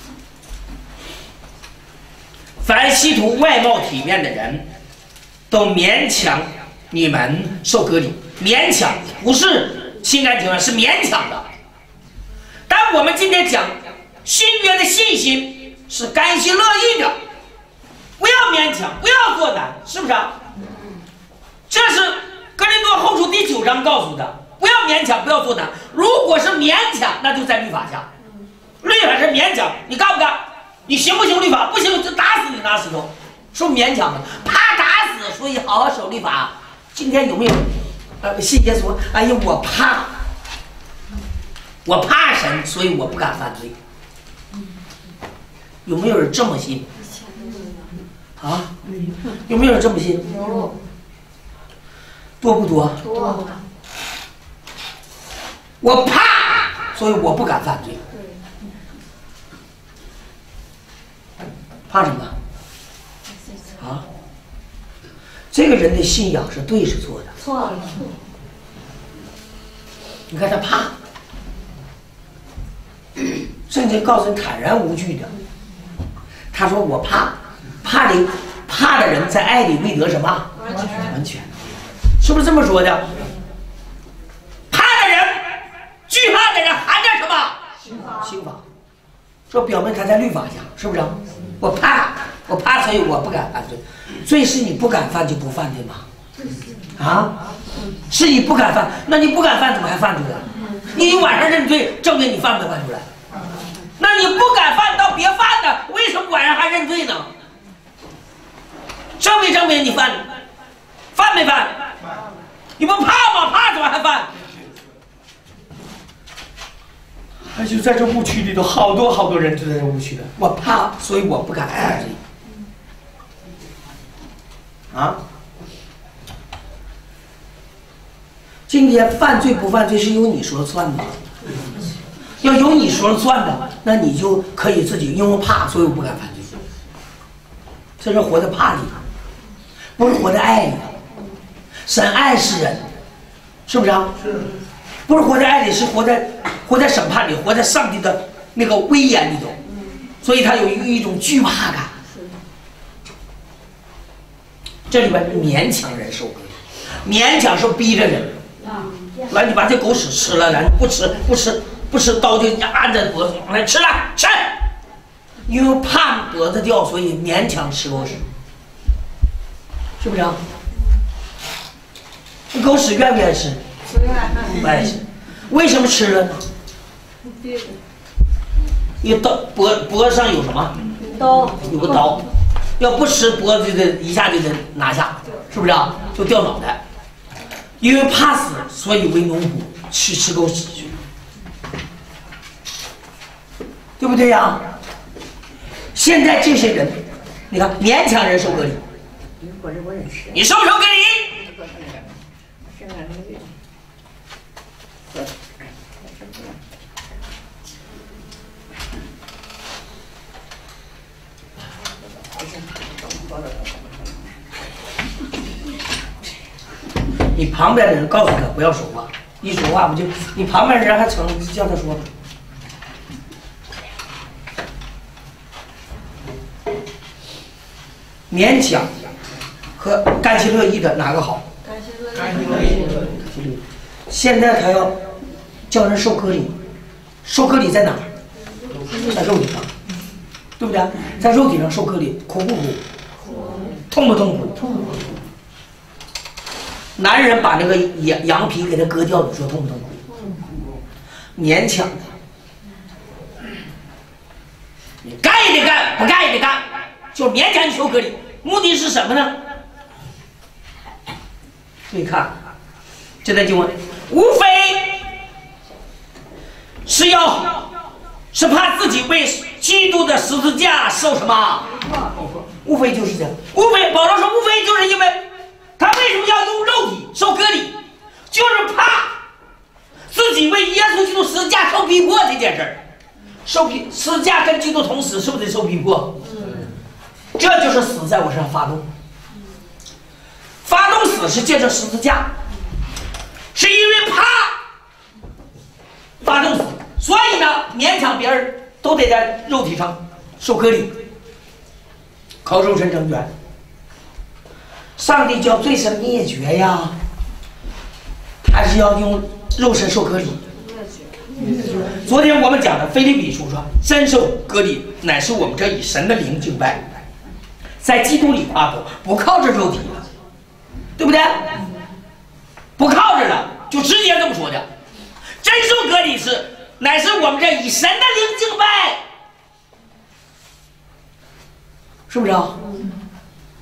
S1: 凡希图外貌体面的人，都勉强你们受割礼，勉强不是心甘情愿，是勉强的。但我们今天讲新约的信心是甘心乐意的，不要勉强，不要做难，是不是啊？这是哥林多后书第九章告诉的，不要勉强，不要做难。如果是勉强，那就在律法下。律法是勉强，你干不干？你行不行律法？不行就打死你拿石头，
S3: 是不是勉强的？怕打死，所以好好守律法。今天有没有呃信耶稣？哎呀，我怕，我怕神，所以我不敢犯罪。有没有人这么信？啊？有没有人这么信？
S2: 有。
S3: 多不多？
S2: 多。
S3: 我怕，所以我不敢犯罪。怕什么？啊？这个人的信仰是对是错的？
S2: 错了。
S3: 你看他怕，圣经告诉你坦然无惧的。他说我怕，怕的怕的人在爱里未得什么？
S2: 完全。
S3: 完全，是不是这么说的？怕的人，惧怕的人含着什么？
S2: 刑罚。
S3: 刑罚。说表明他在律法下，是不是？我怕，我怕，所以我不敢犯罪。罪是你不敢犯就不犯对吗？啊，是你不敢犯，那你不敢犯怎么还犯出来？你晚上认罪，证明你犯没犯出来？那你不敢犯倒别犯呢，为什么晚上还认罪呢？证没证明你犯？犯没犯？你不怕吗？怕怎么还犯？哎，就在这误区里头，好多好多人就在这误区了。我怕，所以我不敢犯罪。啊？今天犯罪不犯罪是由你说了算的，要由你说了算的，那你就可以自己因为怕，所以我不敢犯罪。这是活在怕里，不是活在爱里。神爱世人，是不是啊？是。不是活在爱里，是活在活在审判里，活在上帝的那个威严里头，所以他有一种惧怕感。这里边勉强人受割礼，勉强是逼着人。来，你把这狗屎吃了，来，不吃不吃不吃，刀就按着脖子来吃了吃。因为怕脖子掉，所以勉强吃狗屎，是不是啊？这狗屎愿不愿意吃？不爱吃。为什么吃了呢？因为刀脖脖子上有什么？
S2: 刀，
S3: 有个刀。要不吃脖子就得一下就得拿下，是不是啊？就掉脑袋。因为怕死，所以为农夫去吃狗屎去，对不对呀？现在这些人，你看勉强人受割礼，你受不受割礼？你旁边的人告诉他不要说话，一说话不就你旁边的人还成叫他说吗？勉强和甘心乐意的哪个好？
S2: 甘心乐意。
S3: 甘心乐意。现在他要叫人受割礼，受割礼在哪儿？在肉体上，对不对？在肉体上受割礼，苦不苦？痛不痛苦？痛苦。男人把那个羊羊皮给他割掉，你说痛不痛苦？勉强的，你干也得干，不干也得干，就勉强你受割礼。目的是什么呢？你看，这段经文，无非是要是怕自己为基督的十字架受什么？无非就是这样。无非保罗说，无非就是因为他为什么要用肉体受割礼，就是怕自己为耶稣基督十字架受逼迫这件事儿。受逼十字架跟基督同死，是不是得受逼迫？这就是死在我身上发动。发动死是借着十字架，是因为怕发动死，所以呢，勉强别人都得在肉体上受割礼，靠肉身成全。上帝叫罪身灭绝呀，还是要用肉身受割礼。昨天我们讲的腓立比书说，真受割礼乃是我们这以神的灵敬拜，在基督里夸口，不靠着肉体了，对不对？不靠着了，就直接这么说的。真受割礼是乃是我们这以神的灵敬拜，是不是啊？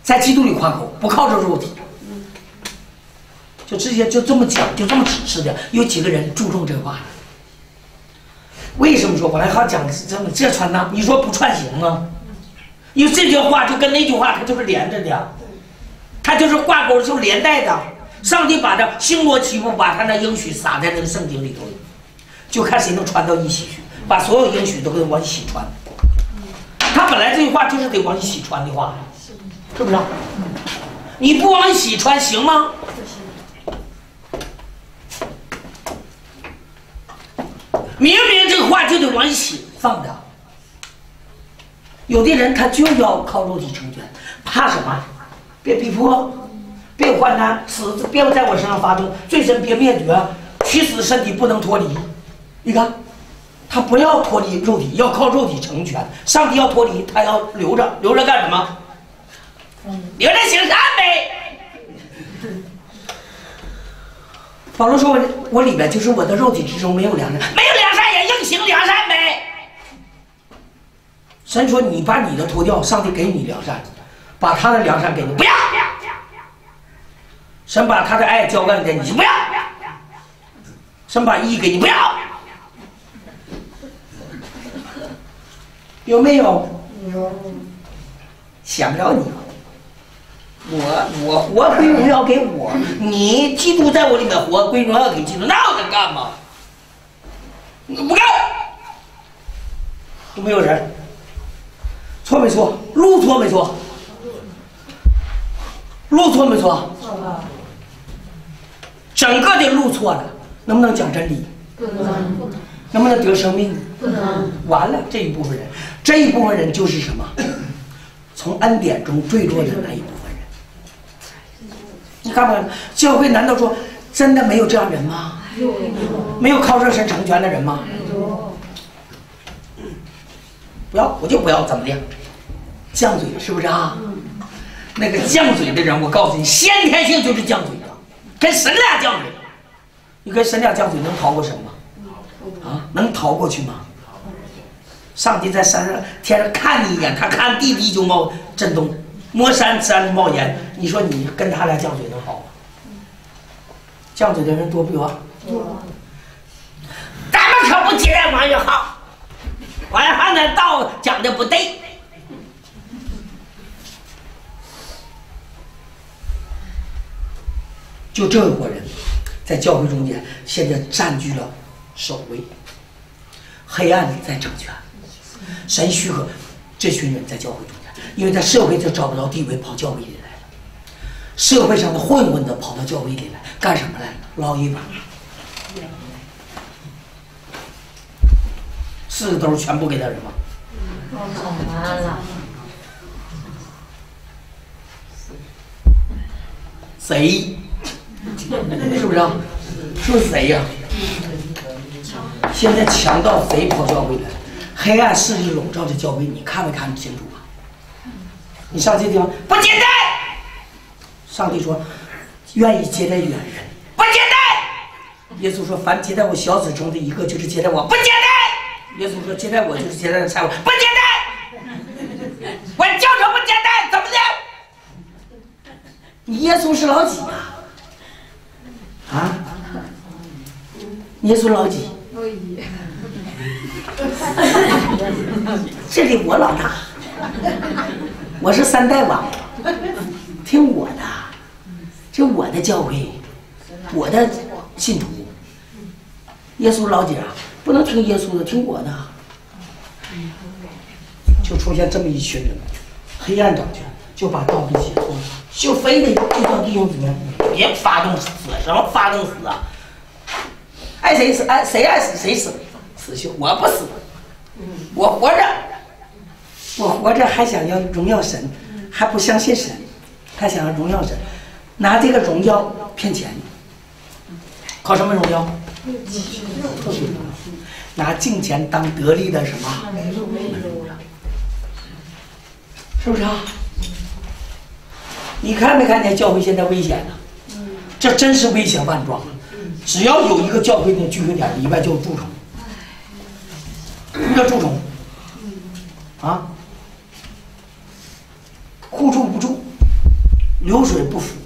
S3: 在基督里夸口，不靠着肉体，就直接就这么讲，就这么指示的。有几个人注重这话？为什么说本来好讲这么这传达？你说不串行吗？因为这句话就跟那句话它就是连着的，它就是挂钩，就是连带的。上帝把它星罗棋布，把他那应许撒在那个圣经里头，就看谁能传到一起去，把所有应许都给往一起传。他本来这句话就是得往一起传的话，是不是？你不往一起传行吗？明明这个话就得往一起放的。有的人他就要靠肉体成全，怕什么？别逼迫，别有患难，死别在我身上发动，罪身别灭绝，屈死身体不能脱离。你看。他不要脱离肉体，要靠肉体成全。上帝要脱离，他要留着，留着干什么？留着行善呗。保罗说我：“我里边就是我的肉体之中没有良善，没有良善也硬行良善呗。”神说：“你把你的脱掉，上帝给你良善，把他的良善给你，不要。神把他的爱浇灌给你，不要。神把义给你，不要。”有没有？有。想不了你。我我活归荣耀给我，你基督在我里面活，归荣耀给基督，那我能干吗？不干。有没有人？错没错？路错没错？路错没错？错了。整个的路错了，能不能讲真理？不能。能不能得生命？不能。完了，这一部分人，这一部分人就是什么？从恩典中坠落的那一部分人。你看看，教会难道说真的没有这样人吗？没有靠热身成全的人吗？不要，我就不要怎么的，犟嘴是不是啊？那个犟嘴的人，我告诉你，先天性就是犟嘴的，跟神俩犟嘴。你跟神俩犟嘴能逃过神吗？啊，能逃过去吗？上帝在山上天上看你一眼，他看地地就冒震动，摸山山冒烟。你说你跟他俩犟嘴能好吗？犟嘴的人多不多？多。咱们可不接待王元浩，王元浩那道讲的不对。就这伙人，在教会中间现在占据了首位，黑暗在掌权。神许可这群人在教会中间，因为在社会就找不到地位，跑教会里来了。社会上的混混的跑到教会里来干什么来了？捞一把，四个兜全部给他什么？完了。谁？是不是啊？是谁呀、啊？现在强盗谁跑教会来？黑暗势力笼罩着教会，你看没看清楚啊？你上这地方不接待，上帝说愿意接待远人，不接待。耶稣说凡接待我小子中的一个，就是接待我，不接待。耶稣说接待我就是接待的菜我，不接待。我叫什么接待？怎么的？你耶稣是老几啊？啊？耶稣老几？老一。这里我老大，我是三代王，听我的，这我的教会，我的信徒。耶稣老几啊？不能听耶稣的，听我的。就出现这么一群人，黑暗掌权，就把道给解脱了，就非得就叫弟兄姊妹别发动死，什么发动死啊？爱谁死，爱谁爱死谁死，死去我不死，我活着，我活着还想要荣耀神，还不相信神，还想要荣耀神，拿这个荣耀骗钱，靠什么荣耀？拿金钱当得利的什么？是不是啊？你看没看见教会现在危险呢？这真是危险万状。只要有一个教会的聚会点，里边就有蛀虫。什么叫蛀虫？啊？互助不助， 流水不腐，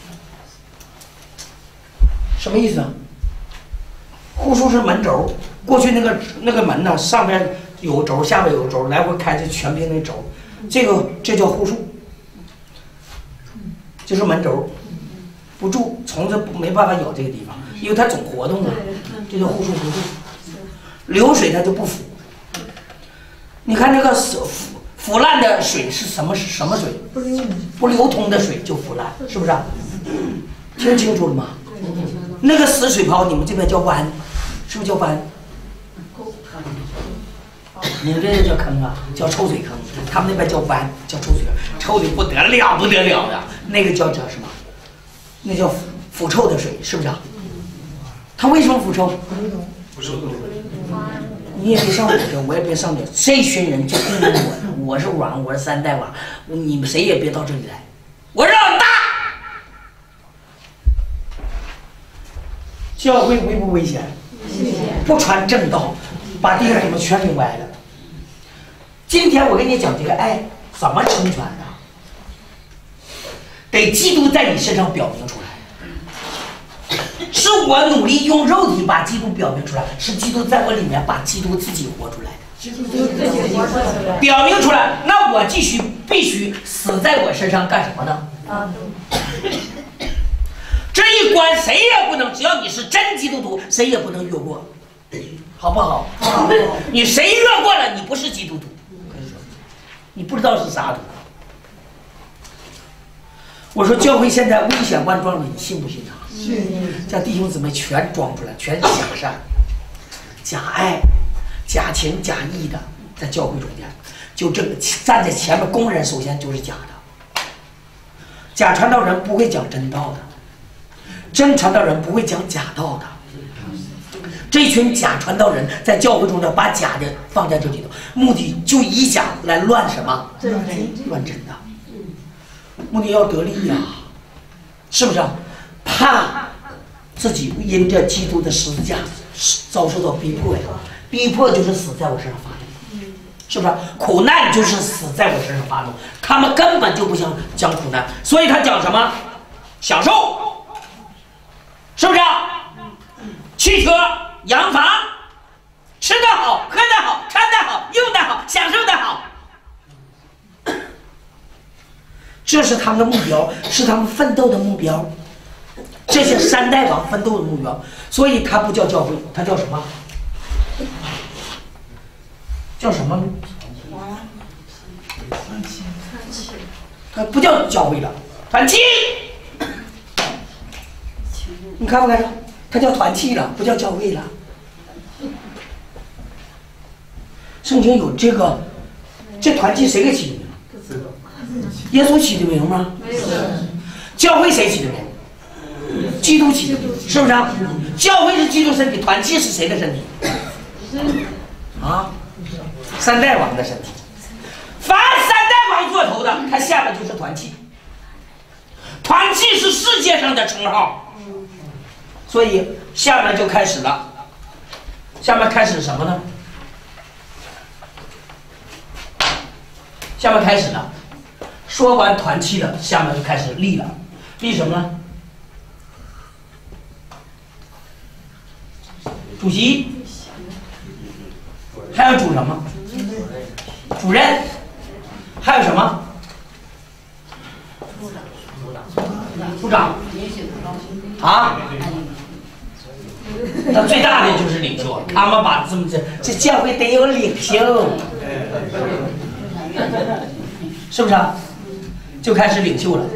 S3: 什么意思啊？户数是门轴，过去那个那个门呢，上面有个轴，下面有个轴，来回开着全凭那轴，这个这叫户数，就是门轴，不住，虫子没办法咬这个地方，因为它总活动啊，这叫户数不住。流水它就不腐。你看那个腐腐烂的水是什么？是什么水？不流通的水就腐烂，是不是啊？听清楚了吗？那个死水泡，你们这边叫湾，是不是叫湾？你们这个叫坑啊，叫臭水坑。他们那边叫湾，叫臭水坑，臭的不得了，不得了的。那个叫叫什么？那叫腐腐臭的水，是不是啊？它为什么腐臭？
S1: 不是。
S3: 你也别上我这，我也别上你。这群人就盯着我，我是王，我是三代王，你们谁也别到这里来，我是老大。教会危不危险？不传正道，把弟兄们全给歪了。今天我跟你讲这个爱怎么成全的，得基督在你身上表明出来。是我努力用肉体把基督表明出来，是基督在我里面把基督自己活出来的。表明出来，那我继续必须死在我身上干什么呢？这一关谁也不能，只要你是真基督徒，谁也不能越过，好不好？好。你谁越过了，你不是基督徒，我跟你说，你不知道是啥徒。我说教会现在危险万状了，你信不信啊？叫弟兄姊妹全装出来，全假善、假爱、假情、假意的，在教会中间，就这个站在前面公认，首先就是假的。假传道人不会讲真道的，真传道人不会讲假道的。这群假传道人在教会中间把假的放在这里头，目的就以假来乱什么？乱真的，目的要得利呀、啊，是不是、啊？怕自己因着基督的十字架遭受到逼迫呀，逼迫就是死在我身上发动，是不是？苦难就是死在我身上发动，他们根本就不想讲苦难，所以他讲什么？享受，是不是？汽车、洋房，吃得好，喝得好，穿得好，用得好，享受得好，这是他们的目标，是他们奋斗的目标。这些三代王奋斗的目标，所以它不叫教会，它叫什么？叫什么？它不叫教会了，团契。你看不看？它叫团契了，不叫教会了。圣经有这个，这团契谁给起的名？耶稣起的名吗？教会谁起的名？基督起的，是不是啊？教会是基督身体，团契是谁的身体？啊，三代王的身体。凡三代王做头的，他下面就是团契。团契是世界上的称号，所以下面就开始了。下面开始什么呢？下面开始了。说完团契了，下面就开始立了。立什么呢？主席，还要主什么？主任，还有什么？组长。啊？那最大的就是领袖，他们把这么这这教会得有领袖，是不是啊？就开始领袖了。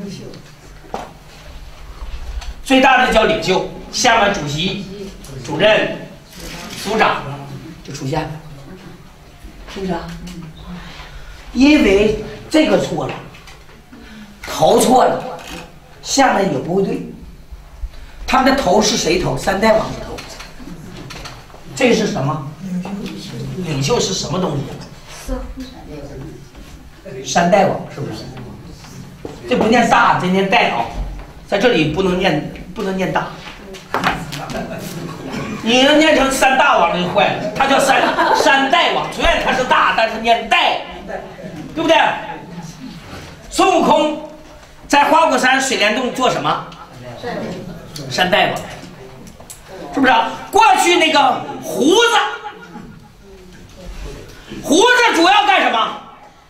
S3: 最大的叫领袖，下面主席。主任、组长就出现了，是不是啊？因为这个错了，头错了，下面也不会对。他们的头是谁头？三代王的头。这是什么？领袖是什么东西？三代王是不是？这不念大，这念代啊，在这里不能念，不能念大。你要念成三大王就坏了，他叫三三代王，虽然他是大，但是念代，对不对？孙悟空
S1: 在花果山水帘洞做什么？山大王，是不是？过去那个胡子，胡子主要干什么？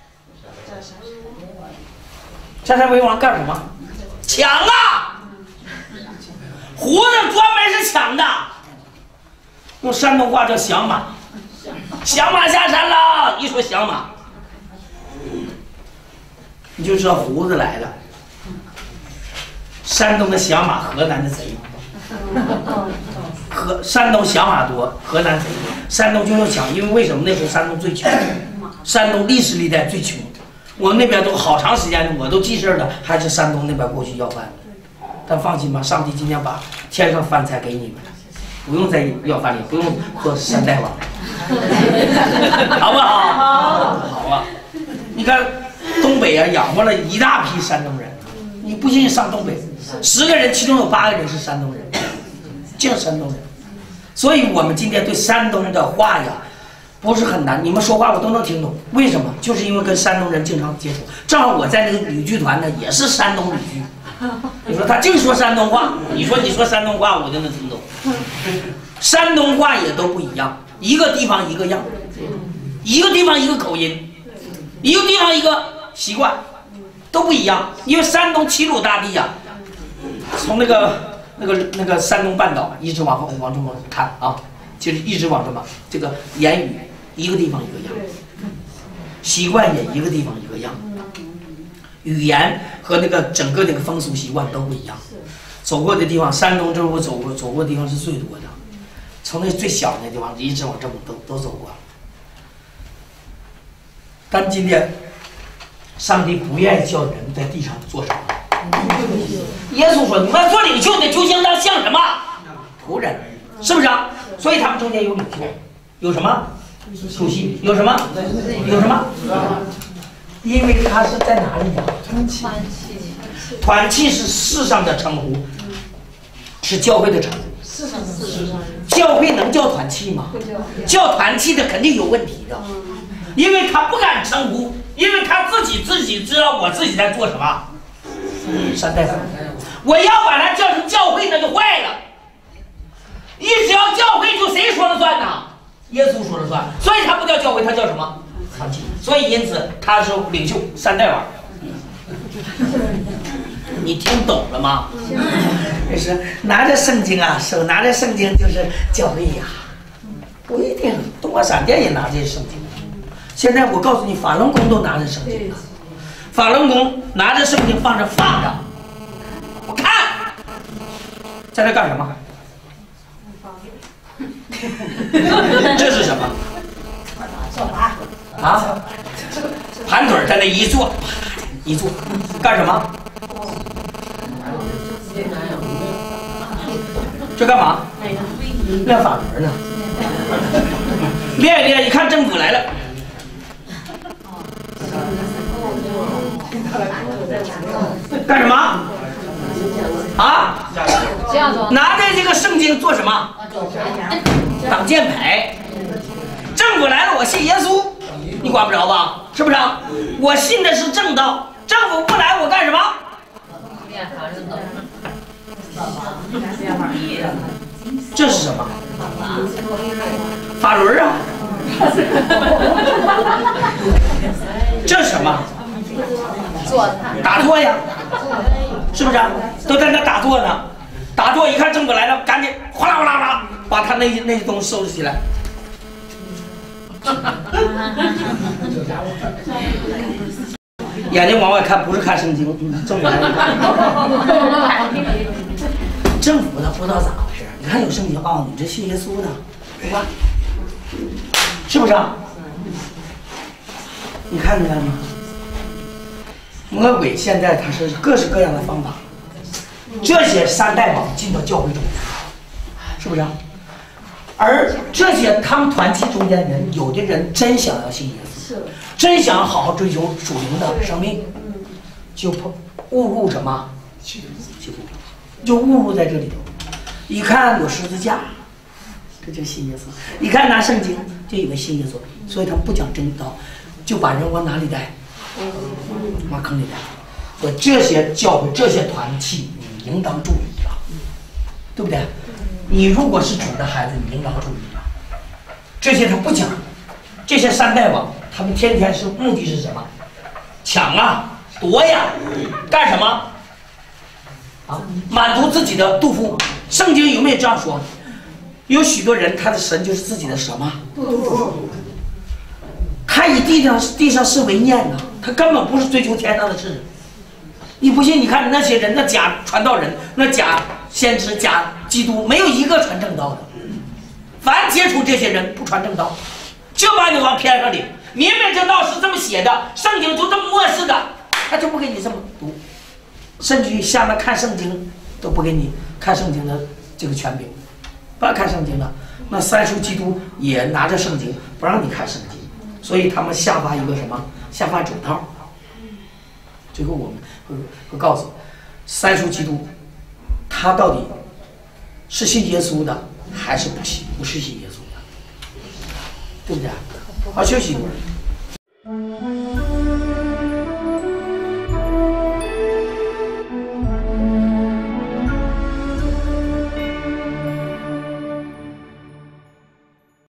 S1: 占山为王干什么？抢啊！胡子专门是抢的，用山东话叫响马，响马下山了。一说响马，你就知道胡子来了。山东的响马，河南的贼。河山东响马多，河南贼。山东就要抢，因为为什么那时候山东最穷？山东历史历代最穷。我们那边都好长时间，我都记事的，还是山东那边过去要饭。但放心吧，上帝今天把天上饭菜给你们，不用再要饭了，不用做山大王，好不好？好啊！你看东北啊，养活了一大批山东人。你不信上东北，十个人其中有八个人是山东人，就是山东人。所以我们今天对山东的话呀，不是很难，你们说话我都能听懂。为什么？就是因为跟山东人经常接触。正好我在那个旅剧团呢，也是山东旅剧。你说他净说山东话，你说你说山东话，我就能听懂。山东话也都不一样，一个地方一个样，一个地方一个口音，一个地方一个习惯，都不一样。因为山东齐鲁大地呀、啊，从那个那个那个山东半岛一直往后往这么看啊，就是一直往这么这个言语一个地方一个样，习惯也一个地方一个样。语言和那个整个那个风俗习惯都不一样，走过的地方，山东这我走过走过的地方是最多的，从那最小的地方一直往这么都都走过。但今天，上帝不愿意叫人在地上做什么。耶稣说：“你们做领袖的就应当像什么？仆人，是不是啊？所以他们中间有领袖，有什么？书信，有什么？有什么？”因为他是在哪里呀？团契，团契是世上的称呼，是教会的称呼。世上的教会能叫团契吗？叫团契的肯定有问题的，因为他不敢称呼，因为他自己自己知道我自己在做什么。山大王，我要把它叫成教会，那就坏了。一只要教会，就谁说了算呢？耶稣说了算，所以他不叫教会，他叫什么？团契。所以因此他是领袖山大王。你听懂了吗？就是拿着圣经啊，手拿着圣经就是教会呀，不一定。东华闪电也拿着圣经。现在我告诉你，法轮功都拿着圣经，法轮功拿着圣经放着放着，我看在这干什么？这是什么？啊？盘腿在那一坐，一坐，干什么？这干嘛？练法轮呢。练一练，一看政府来了。干什么？啊？拿着这个圣经做什么？挡箭牌。政府来了，我信耶稣，你管不着吧？是不是？我信的是正道。政府不来，我干什么？这是什么？法轮啊！这是什么？打坐呀，是不是？都在那打坐呢。打坐一看政府来了，赶紧哗啦哗啦哗啦，把他那那东西收拾起来。眼睛往外看，不是看圣经，政府来了。政府呢不知道咋回事，你看有圣经啊，你这信耶稣的，对吧？是不是啊？你看见了吗？魔鬼现在他是各式各样的方法，这些山大王进到教会中，是不是啊？而这些他们团契中间人，有的人真想要信耶稣，真想好好追求属灵的生命，就误入什么？就误入在这里头。一看有十字架，这就信耶稣；一看拿圣经，就以为信耶稣。所以他们不讲真道，就把人往哪里带？往坑里带。
S3: 和这些教会、这些团体，你应当注意了，对不对？你如果是主的孩子，你应当注意了。这些他不讲，这些山大王，他们天天是目的是什么？抢啊，夺呀，干什么？啊，满足自己的肚腹。圣经有没有这样说？有许多人，他的神就是自己的什么？他以地上地上事为念呢，他根本不是追求天上的事。你不信？你看那些人，那假传道人，那假先知、假基督，没有一个传正道的。凡接触这些人，不传正道，就把你往偏上领。明明这道是这么写的，圣经就这么漠视的，他就不给你这么读，甚至于下面看圣经都不给你看圣经的这个权柄，不让看圣经的。那三书基督也拿着圣经不让你看圣经，所以他们下发一个什么？下发整套。最后我们会会告诉三书基督，他到底是信耶稣的，还是不信不是信耶稣的，对不对？好，休息一会儿。